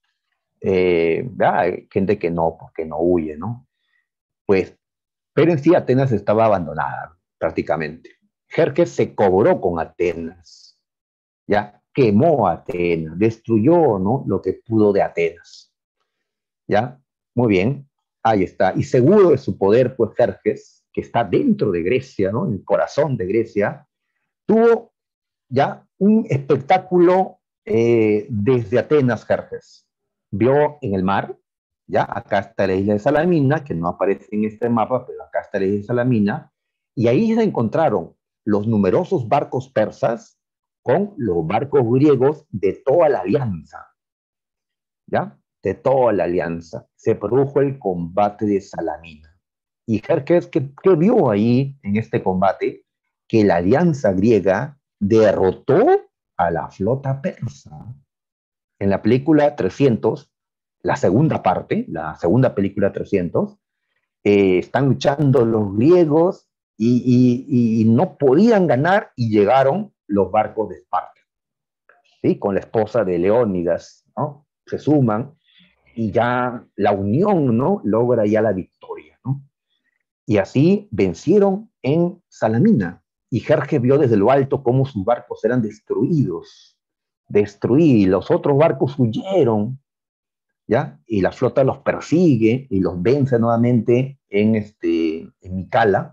gente que no, porque no huye, ¿no? Pues, pero en sí Atenas estaba abandonada, prácticamente. Jerjes se cobró con Atenas, ¿ya? quemó a Atenas, destruyó, ¿no?, lo que pudo de Atenas. ¿Ya? Muy bien, ahí está. Y seguro de su poder, pues Jerjes, que está dentro de Grecia, ¿no?, en el corazón de Grecia, tuvo ya un espectáculo desde Atenas, Jerjes. Vio en el mar, ya, acá está la isla de Salamina, que no aparece en este mapa, pero acá está la isla de Salamina, y ahí se encontraron los numerosos barcos persas con los barcos griegos de toda la alianza, ¿ya? De toda la alianza. Se produjo el combate de Salamina. Y Jerjes, ¿qué vio ahí en este combate? Que la alianza griega derrotó a la flota persa. En la película 300, la segunda parte, la segunda película 300, están luchando los griegos y no podían ganar y llegaron los barcos de Esparta, ¿sí? Con la esposa de Leónidas, ¿no? Se suman y ya la unión, ¿no?, logra ya la victoria, ¿no? Y así vencieron en Salamina. Y Jerjes vio desde lo alto cómo sus barcos eran destruidos, y los otros barcos huyeron, ¿ya? Y la flota los persigue y los vence nuevamente en Micala,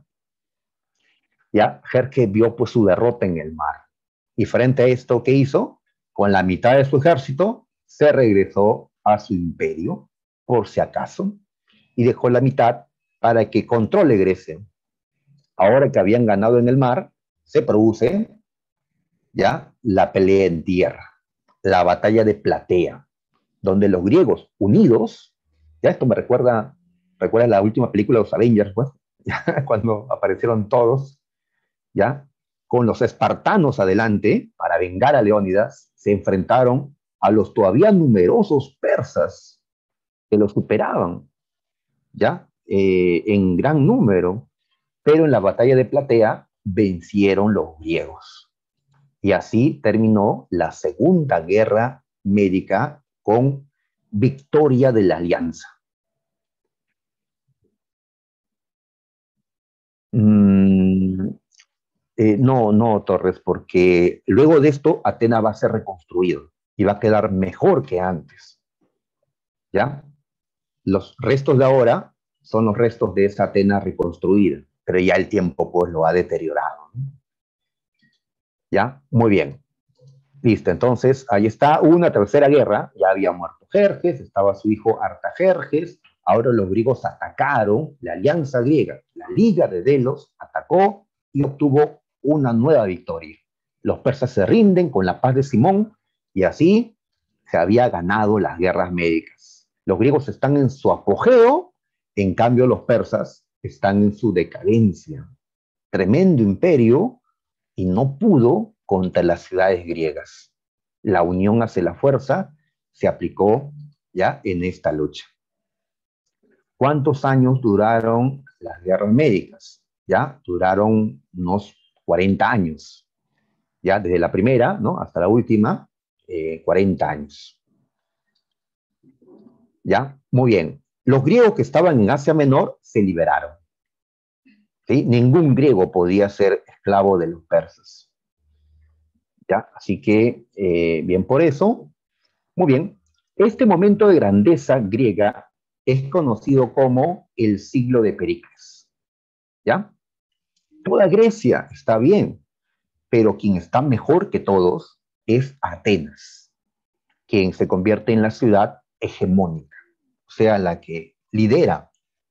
¿ya? Jerjes vio pues su derrota en el mar. Y frente a esto, ¿qué hizo? Con la mitad de su ejército se regresó a su imperio, por si acaso, y dejó la mitad para que controle Grecia. Ahora que habían ganado en el mar, se produce ya la pelea en tierra, la batalla de Platea, donde los griegos unidos, ya esto me recuerda la última película de los Avengers, pues, ya, cuando aparecieron todos, ya, con los espartanos adelante, para vengar a Leónidas, se enfrentaron a los todavía numerosos persas que los superaban, ya, en gran número, pero en la batalla de Platea vencieron los griegos. Y así terminó la Segunda Guerra Médica con victoria de la Alianza. Mm, no, Torres, porque luego de esto Atenas va a ser reconstruido y va a quedar mejor que antes, ¿ya? Los restos de ahora son los restos de esa Atenas reconstruida, pero ya el tiempo pues lo ha deteriorado, ¿no? ¿Ya? Muy bien. Listo, entonces ahí está una tercera guerra, ya había muerto Jerjes, estaba su hijo Artajerjes, ahora los griegos atacaron, la alianza griega, la Liga de Delos, atacó y obtuvo una nueva victoria. Los persas se rinden con la paz de Simón y así se había ganado las guerras médicas. Los griegos están en su apogeo, en cambio los persas están en su decadencia. Tremendo imperio y no pudo contra las ciudades griegas. La unión hace la fuerza se aplicó ya en esta lucha. ¿Cuántos años duraron las guerras médicas? Ya duraron unos 40 años, ya desde la primera, ¿no?, hasta la última, 40 años. ¿Ya? Muy bien. Los griegos que estaban en Asia Menor se liberaron, ¿sí? Ningún griego podía ser esclavo de los persas. ¿Ya? Así que, bien por eso. Muy bien. Este momento de grandeza griega es conocido como el siglo de Pericles. ¿Ya? Toda Grecia está bien, pero quien está mejor que todos es Atenas, quien se convierte en la ciudad hegemónica, o sea, la que lidera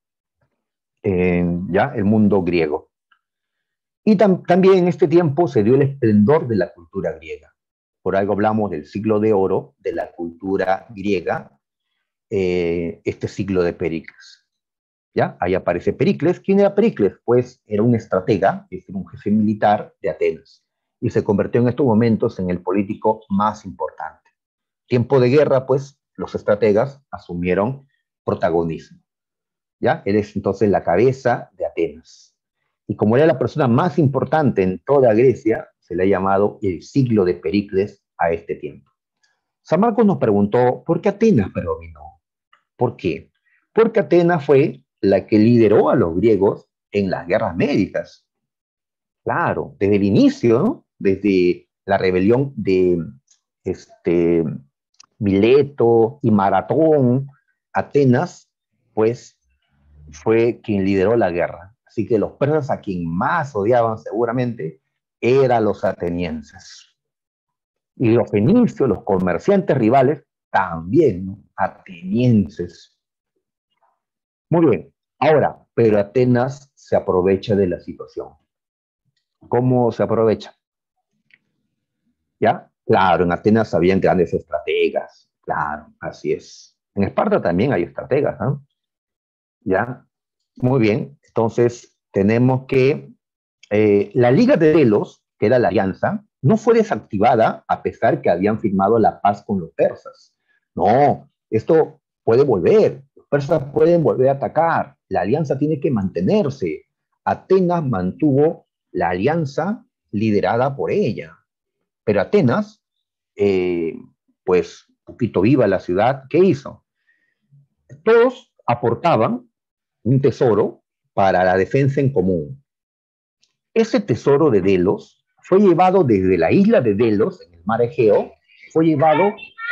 ya el mundo griego. Y también en este tiempo se dio el esplendor de la cultura griega. Por algo hablamos del siglo de oro de la cultura griega, este siglo de Pericles. ¿Ya? Ahí aparece Pericles. ¿Quién era Pericles? Pues era un estratega, era un jefe militar de Atenas, y se convirtió en estos momentos en el político más importante. Tiempo de guerra, pues los estrategas asumieron protagonismo. ¿Ya? Él es entonces la cabeza de Atenas. Y como era la persona más importante en toda Grecia, se le ha llamado el siglo de Pericles a este tiempo. San Marcos nos preguntó, ¿por qué Atenas predominó? ¿Por qué? Porque Atenas fue la que lideró a los griegos en las guerras médicas. Claro, desde el inicio, ¿no?, desde la rebelión de Mileto y Maratón, Atenas, pues fue quien lideró la guerra. Así que los persas a quien más odiaban seguramente eran los atenienses. Y los fenicios, los comerciantes rivales, también, ¿no? Atenienses. Muy bien. Ahora, pero Atenas se aprovecha de la situación. ¿Cómo se aprovecha? ¿Ya? Claro, en Atenas habían grandes estrategas. Claro, así es. En Esparta también hay estrategas, ¿no? ¿Ya? Muy bien. Entonces, tenemos que la Liga de Delos, que era la alianza, no fue desactivada a pesar que habían firmado la paz con los persas. No, esto puede volver. Los persas pueden volver a atacar. La alianza tiene que mantenerse. Atenas mantuvo la alianza liderada por ella. Pero Atenas, eh, pues, un poquito viva la ciudad, ¿qué hizo? Todos aportaban un tesoro para la defensa en común. Ese tesoro de Delos fue llevado desde la isla de Delos, en el mar Egeo, fue llevado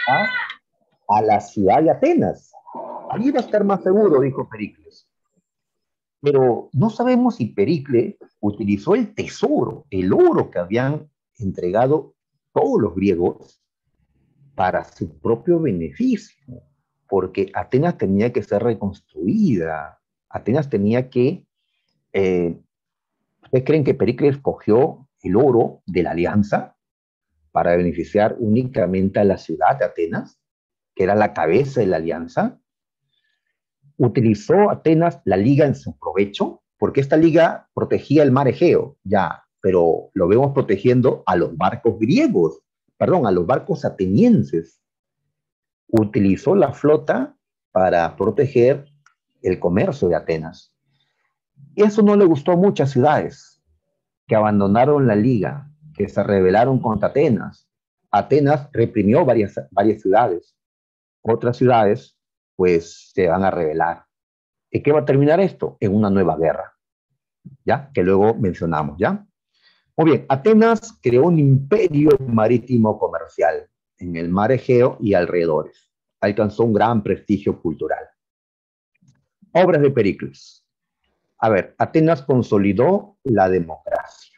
a la ciudad de Atenas. Allí va a estar más seguro, dijo Pericles. Pero no sabemos si Pericles utilizó el tesoro, el oro que habían entregado todos los griegos para su propio beneficio, porque Atenas tenía que ser reconstruida, Atenas tenía que... ¿Ustedes creen que Pericles cogió el oro de la alianza para beneficiar únicamente a la ciudad de Atenas, que era la cabeza de la alianza? ¿Utilizó Atenas la liga en su provecho? Porque esta liga protegía el mar Egeo, ya, pero lo vemos protegiendo a los barcos griegos, perdón, a los barcos atenienses. Utilizó la flota para proteger el comercio de Atenas. Y eso no le gustó a muchas ciudades que abandonaron la liga, que se rebelaron contra Atenas. Atenas reprimió varias ciudades. Otras ciudades, pues, se van a rebelar. ¿Y qué va a terminar esto? En una nueva guerra, ¿ya? Que luego mencionamos, ¿ya? Muy bien, Atenas creó un imperio marítimo comercial en el mar Egeo y alrededores. Alcanzó un gran prestigio cultural. Obras de Pericles. A ver, Atenas consolidó la democracia.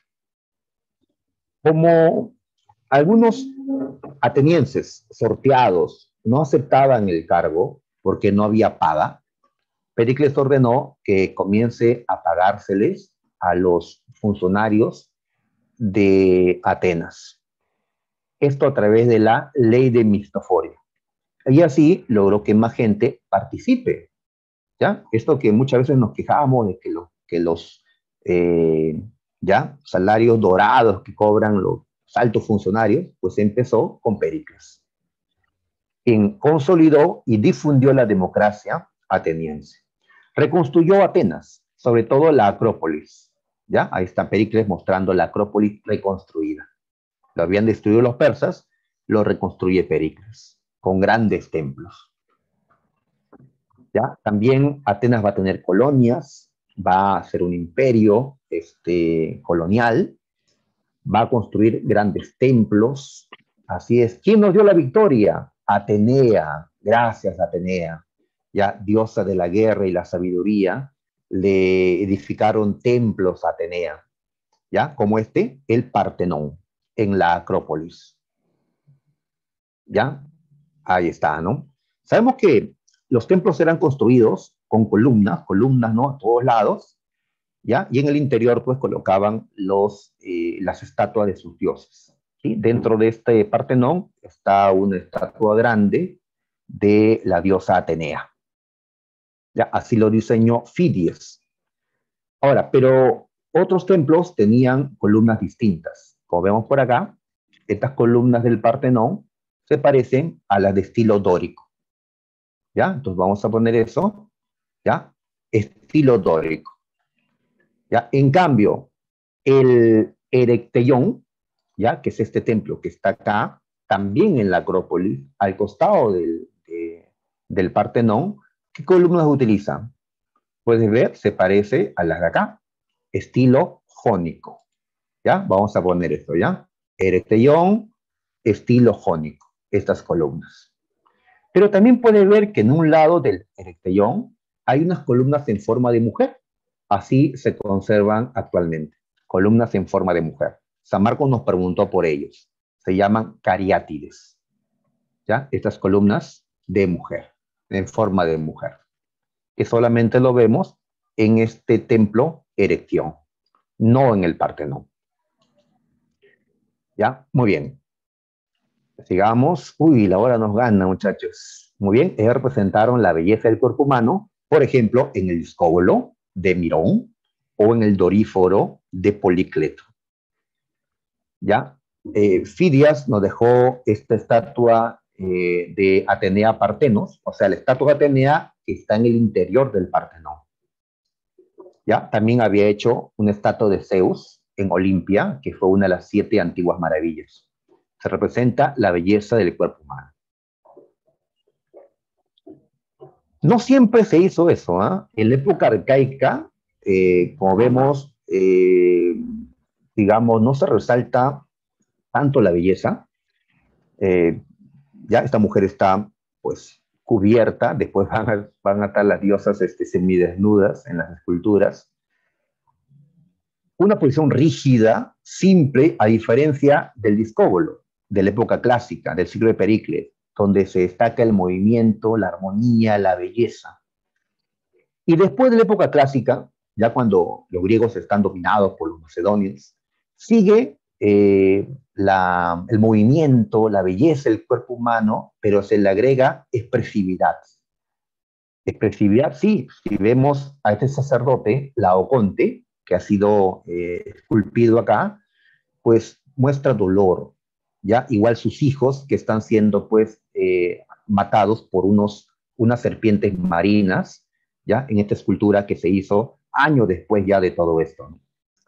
Como algunos atenienses sorteados no aceptaban el cargo porque no había paga, Pericles ordenó que comience a pagárseles a los funcionarios de Atenas. Esto a través de la ley de Mistoforia. Y así logró que más gente participe. ¿Ya? Esto que muchas veces nos quejamos de que los ¿ya? Salarios dorados que cobran los altos funcionarios, pues empezó con Pericles, quien consolidó y difundió la democracia ateniense. Reconstruyó Atenas, sobre todo la Acrópolis. ¿Ya? Ahí está Pericles mostrando la Acrópolis reconstruida. Lo habían destruido los persas, lo reconstruye Pericles, con grandes templos. ¿Ya? También Atenas va a tener colonias, va a ser un imperio colonial, va a construir grandes templos. Así es. ¿Quién nos dio la victoria? Atenea. Gracias, Atenea. Ya, diosa de la guerra y la sabiduría, le edificaron templos a Atenea. ¿Ya? Como el Partenón, en la Acrópolis. ¿Ya? Ahí está, ¿no? Sabemos que los templos eran construidos con columnas, ¿no? A todos lados, ¿ya? Y en el interior, pues, colocaban las estatuas de sus dioses, ¿sí? Dentro de este Partenón está una estatua grande de la diosa Atenea, ¿ya? Así lo diseñó Fidias. Ahora, pero otros templos tenían columnas distintas. Como vemos por acá, estas columnas del Partenón se parecen a las de estilo dórico, ¿ya? Entonces vamos a poner eso, ¿ya? Estilo dórico, ¿ya? En cambio, el Erecteión, ¿ya? Que es este templo que está acá, también en la Acrópolis, al costado del Partenón, ¿qué columnas utilizan? Puedes ver, se parece a las de acá, estilo jónico, ¿ya? Vamos a poner esto, ¿ya? Erecteión, estilo jónico, estas columnas. Pero también puede ver que en un lado del erectellón hay unas columnas en forma de mujer. Así se conservan actualmente, columnas en forma de mujer. San Marcos nos preguntó por ellos. Se llaman cariátides. ¿Ya? Estas columnas de mujer, en forma de mujer, que solamente lo vemos en este templo Erección, no en el Partenón. ¿Ya? Muy bien. Sigamos. Uy, la hora nos gana, muchachos. Muy bien, ellos representaron la belleza del cuerpo humano, por ejemplo, en el Discóbolo de Mirón o en el Doríforo de Policleto. ¿Ya? Fidias nos dejó esta estatua de Atenea Partenos, o sea, la estatua de Atenea que está en el interior del Partenón. ¿Ya? También había hecho una estatua de Zeus en Olimpia, que fue una de las 7 antiguas maravillas. Se representa la belleza del cuerpo humano. No siempre se hizo eso, ¿eh? En la época arcaica, como vemos, digamos, no se resalta tanto la belleza. Ya esta mujer está, pues, cubierta, después van a estar las diosas semidesnudas en las esculturas. Una posición rígida, simple, a diferencia del discóbolo, de la época clásica, del siglo de Pericles, donde se destaca el movimiento, la armonía, la belleza. Y después de la época clásica, ya cuando los griegos están dominados por los macedonios, sigue el movimiento, la belleza del cuerpo humano, pero se le agrega expresividad. Expresividad, sí, si vemos a este sacerdote, Laoconte, que ha sido esculpido acá, pues muestra dolor, ¿ya? Igual sus hijos que están siendo, pues, matados por unas serpientes marinas, ¿ya? En esta escultura que se hizo años después ya de todo esto, ¿no?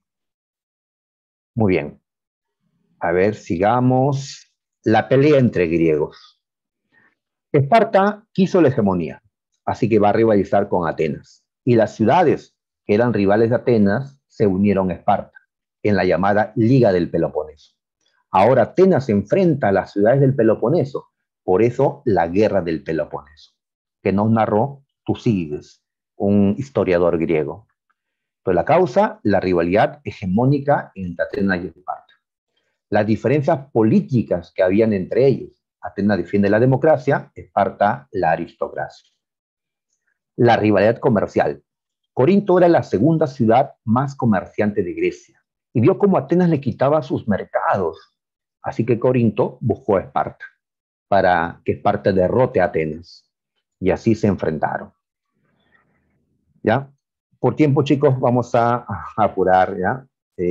Muy bien. A ver, sigamos. La pelea entre griegos. Esparta quiso la hegemonía, así que va a rivalizar con Atenas. Y las ciudades que eran rivales de Atenas se unieron a Esparta en la llamada Liga del Peloponeso. Ahora Atenas se enfrenta a las ciudades del Peloponeso, por eso la guerra del Peloponeso, que nos narró Tucídides, un historiador griego. Pero la causa, la rivalidad hegemónica entre Atenas y Esparta. Las diferencias políticas que habían entre ellos. Atenas defiende la democracia, Esparta la aristocracia. La rivalidad comercial. Corinto era la segunda ciudad más comerciante de Grecia y vio cómo Atenas le quitaba sus mercados. Así que Corinto buscó a Esparta para que Esparta derrote a Atenas. Y así se enfrentaron. ¿Ya? Por tiempo, chicos, vamos a apurar, ¿ya?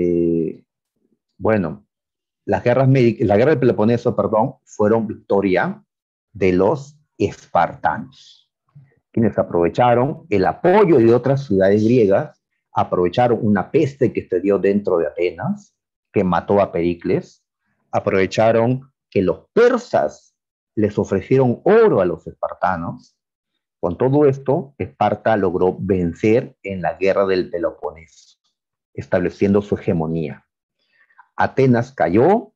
Bueno, la guerra del Peloponeso, perdón, fueron victoria de los espartanos, quienes aprovecharon el apoyo de otras ciudades griegas, aprovecharon una peste que se dio dentro de Atenas, que mató a Pericles, aprovecharon que los persas les ofrecieron oro a los espartanos. Con todo esto, Esparta logró vencer en la guerra del Peloponeso, estableciendo su hegemonía. Atenas cayó,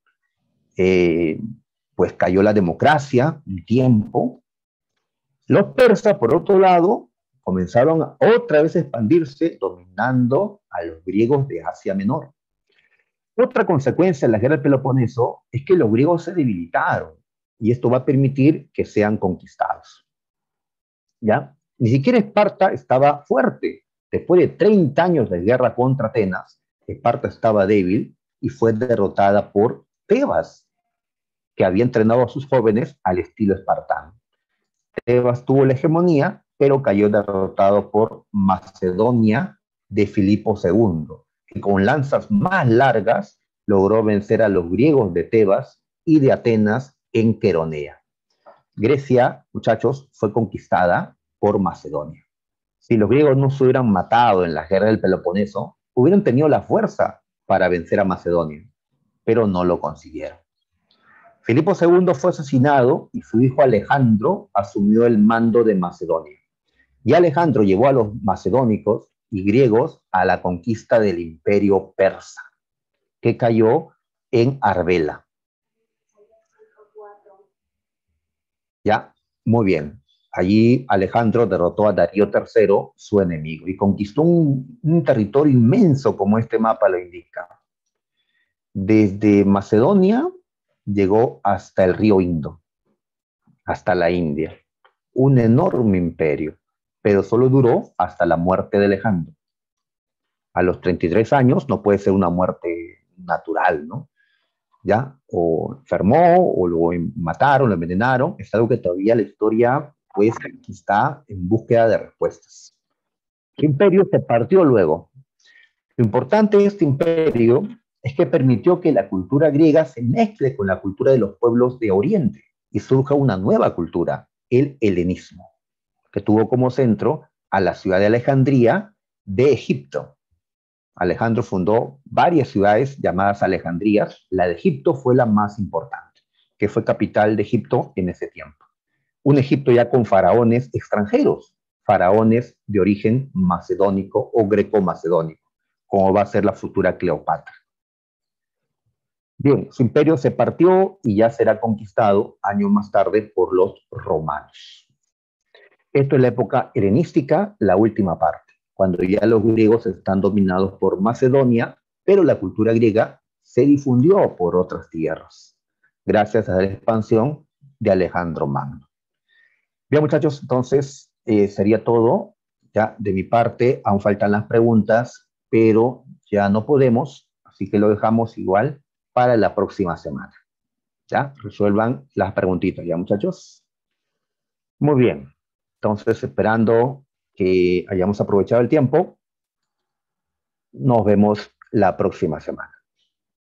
pues cayó la democracia un tiempo. Los persas, por otro lado, comenzaron otra vez a expandirse, dominando a los griegos de Asia Menor. Otra consecuencia de la guerra del Peloponeso es que los griegos se debilitaron y esto va a permitir que sean conquistados. ¿Ya? Ni siquiera Esparta estaba fuerte. Después de 30 años de guerra contra Atenas, Esparta estaba débil y fue derrotada por Tebas, que había entrenado a sus jóvenes al estilo espartano. Tebas tuvo la hegemonía, pero cayó derrotado por Macedonia de Filipo II, que con lanzas más largas logró vencer a los griegos de Tebas y de Atenas en Queronea. Grecia, muchachos, fue conquistada por Macedonia. Si los griegos no se hubieran matado en la guerra del Peloponeso, hubieran tenido la fuerza para vencer a Macedonia, pero no lo consiguieron. Filipo II fue asesinado y su hijo Alejandro asumió el mando de Macedonia. Y Alejandro llevó a los macedónicos y griegos a la conquista del imperio persa, que cayó en Arbela. Ya, muy bien. Allí Alejandro derrotó a Darío III, su enemigo, y conquistó un territorio inmenso como este mapa lo indica. Desde Macedonia llegó hasta el río Indo, hasta la India. Un enorme imperio, pero solo duró hasta la muerte de Alejandro. A los 33 años no puede ser una muerte natural, ¿no? ¿Ya? O enfermó, o lo mataron, lo envenenaron. Es algo que todavía la historia, pues, está en búsqueda de respuestas. El imperio se partió luego. Lo importante de este imperio es que permitió que la cultura griega se mezcle con la cultura de los pueblos de Oriente y surja una nueva cultura, el helenismo, que tuvo como centro a la ciudad de Alejandría de Egipto. Alejandro fundó varias ciudades llamadas Alejandrías. La de Egipto fue la más importante, que fue capital de Egipto en ese tiempo. Un Egipto ya con faraones extranjeros, faraones de origen macedónico o greco-macedónico, como va a ser la futura Cleopatra. Bien, su imperio se partió y ya será conquistado años más tarde por los romanos. Esto es la época helenística, la última parte, cuando ya los griegos están dominados por Macedonia, pero la cultura griega se difundió por otras tierras, gracias a la expansión de Alejandro Magno. Bien, muchachos, entonces sería todo. Ya de mi parte, aún faltan las preguntas, pero ya no podemos, así que lo dejamos igual para la próxima semana. ¿Ya? Resuelvan las preguntitas, ¿ya, muchachos? Muy bien. Entonces, esperando que hayamos aprovechado el tiempo, nos vemos la próxima semana.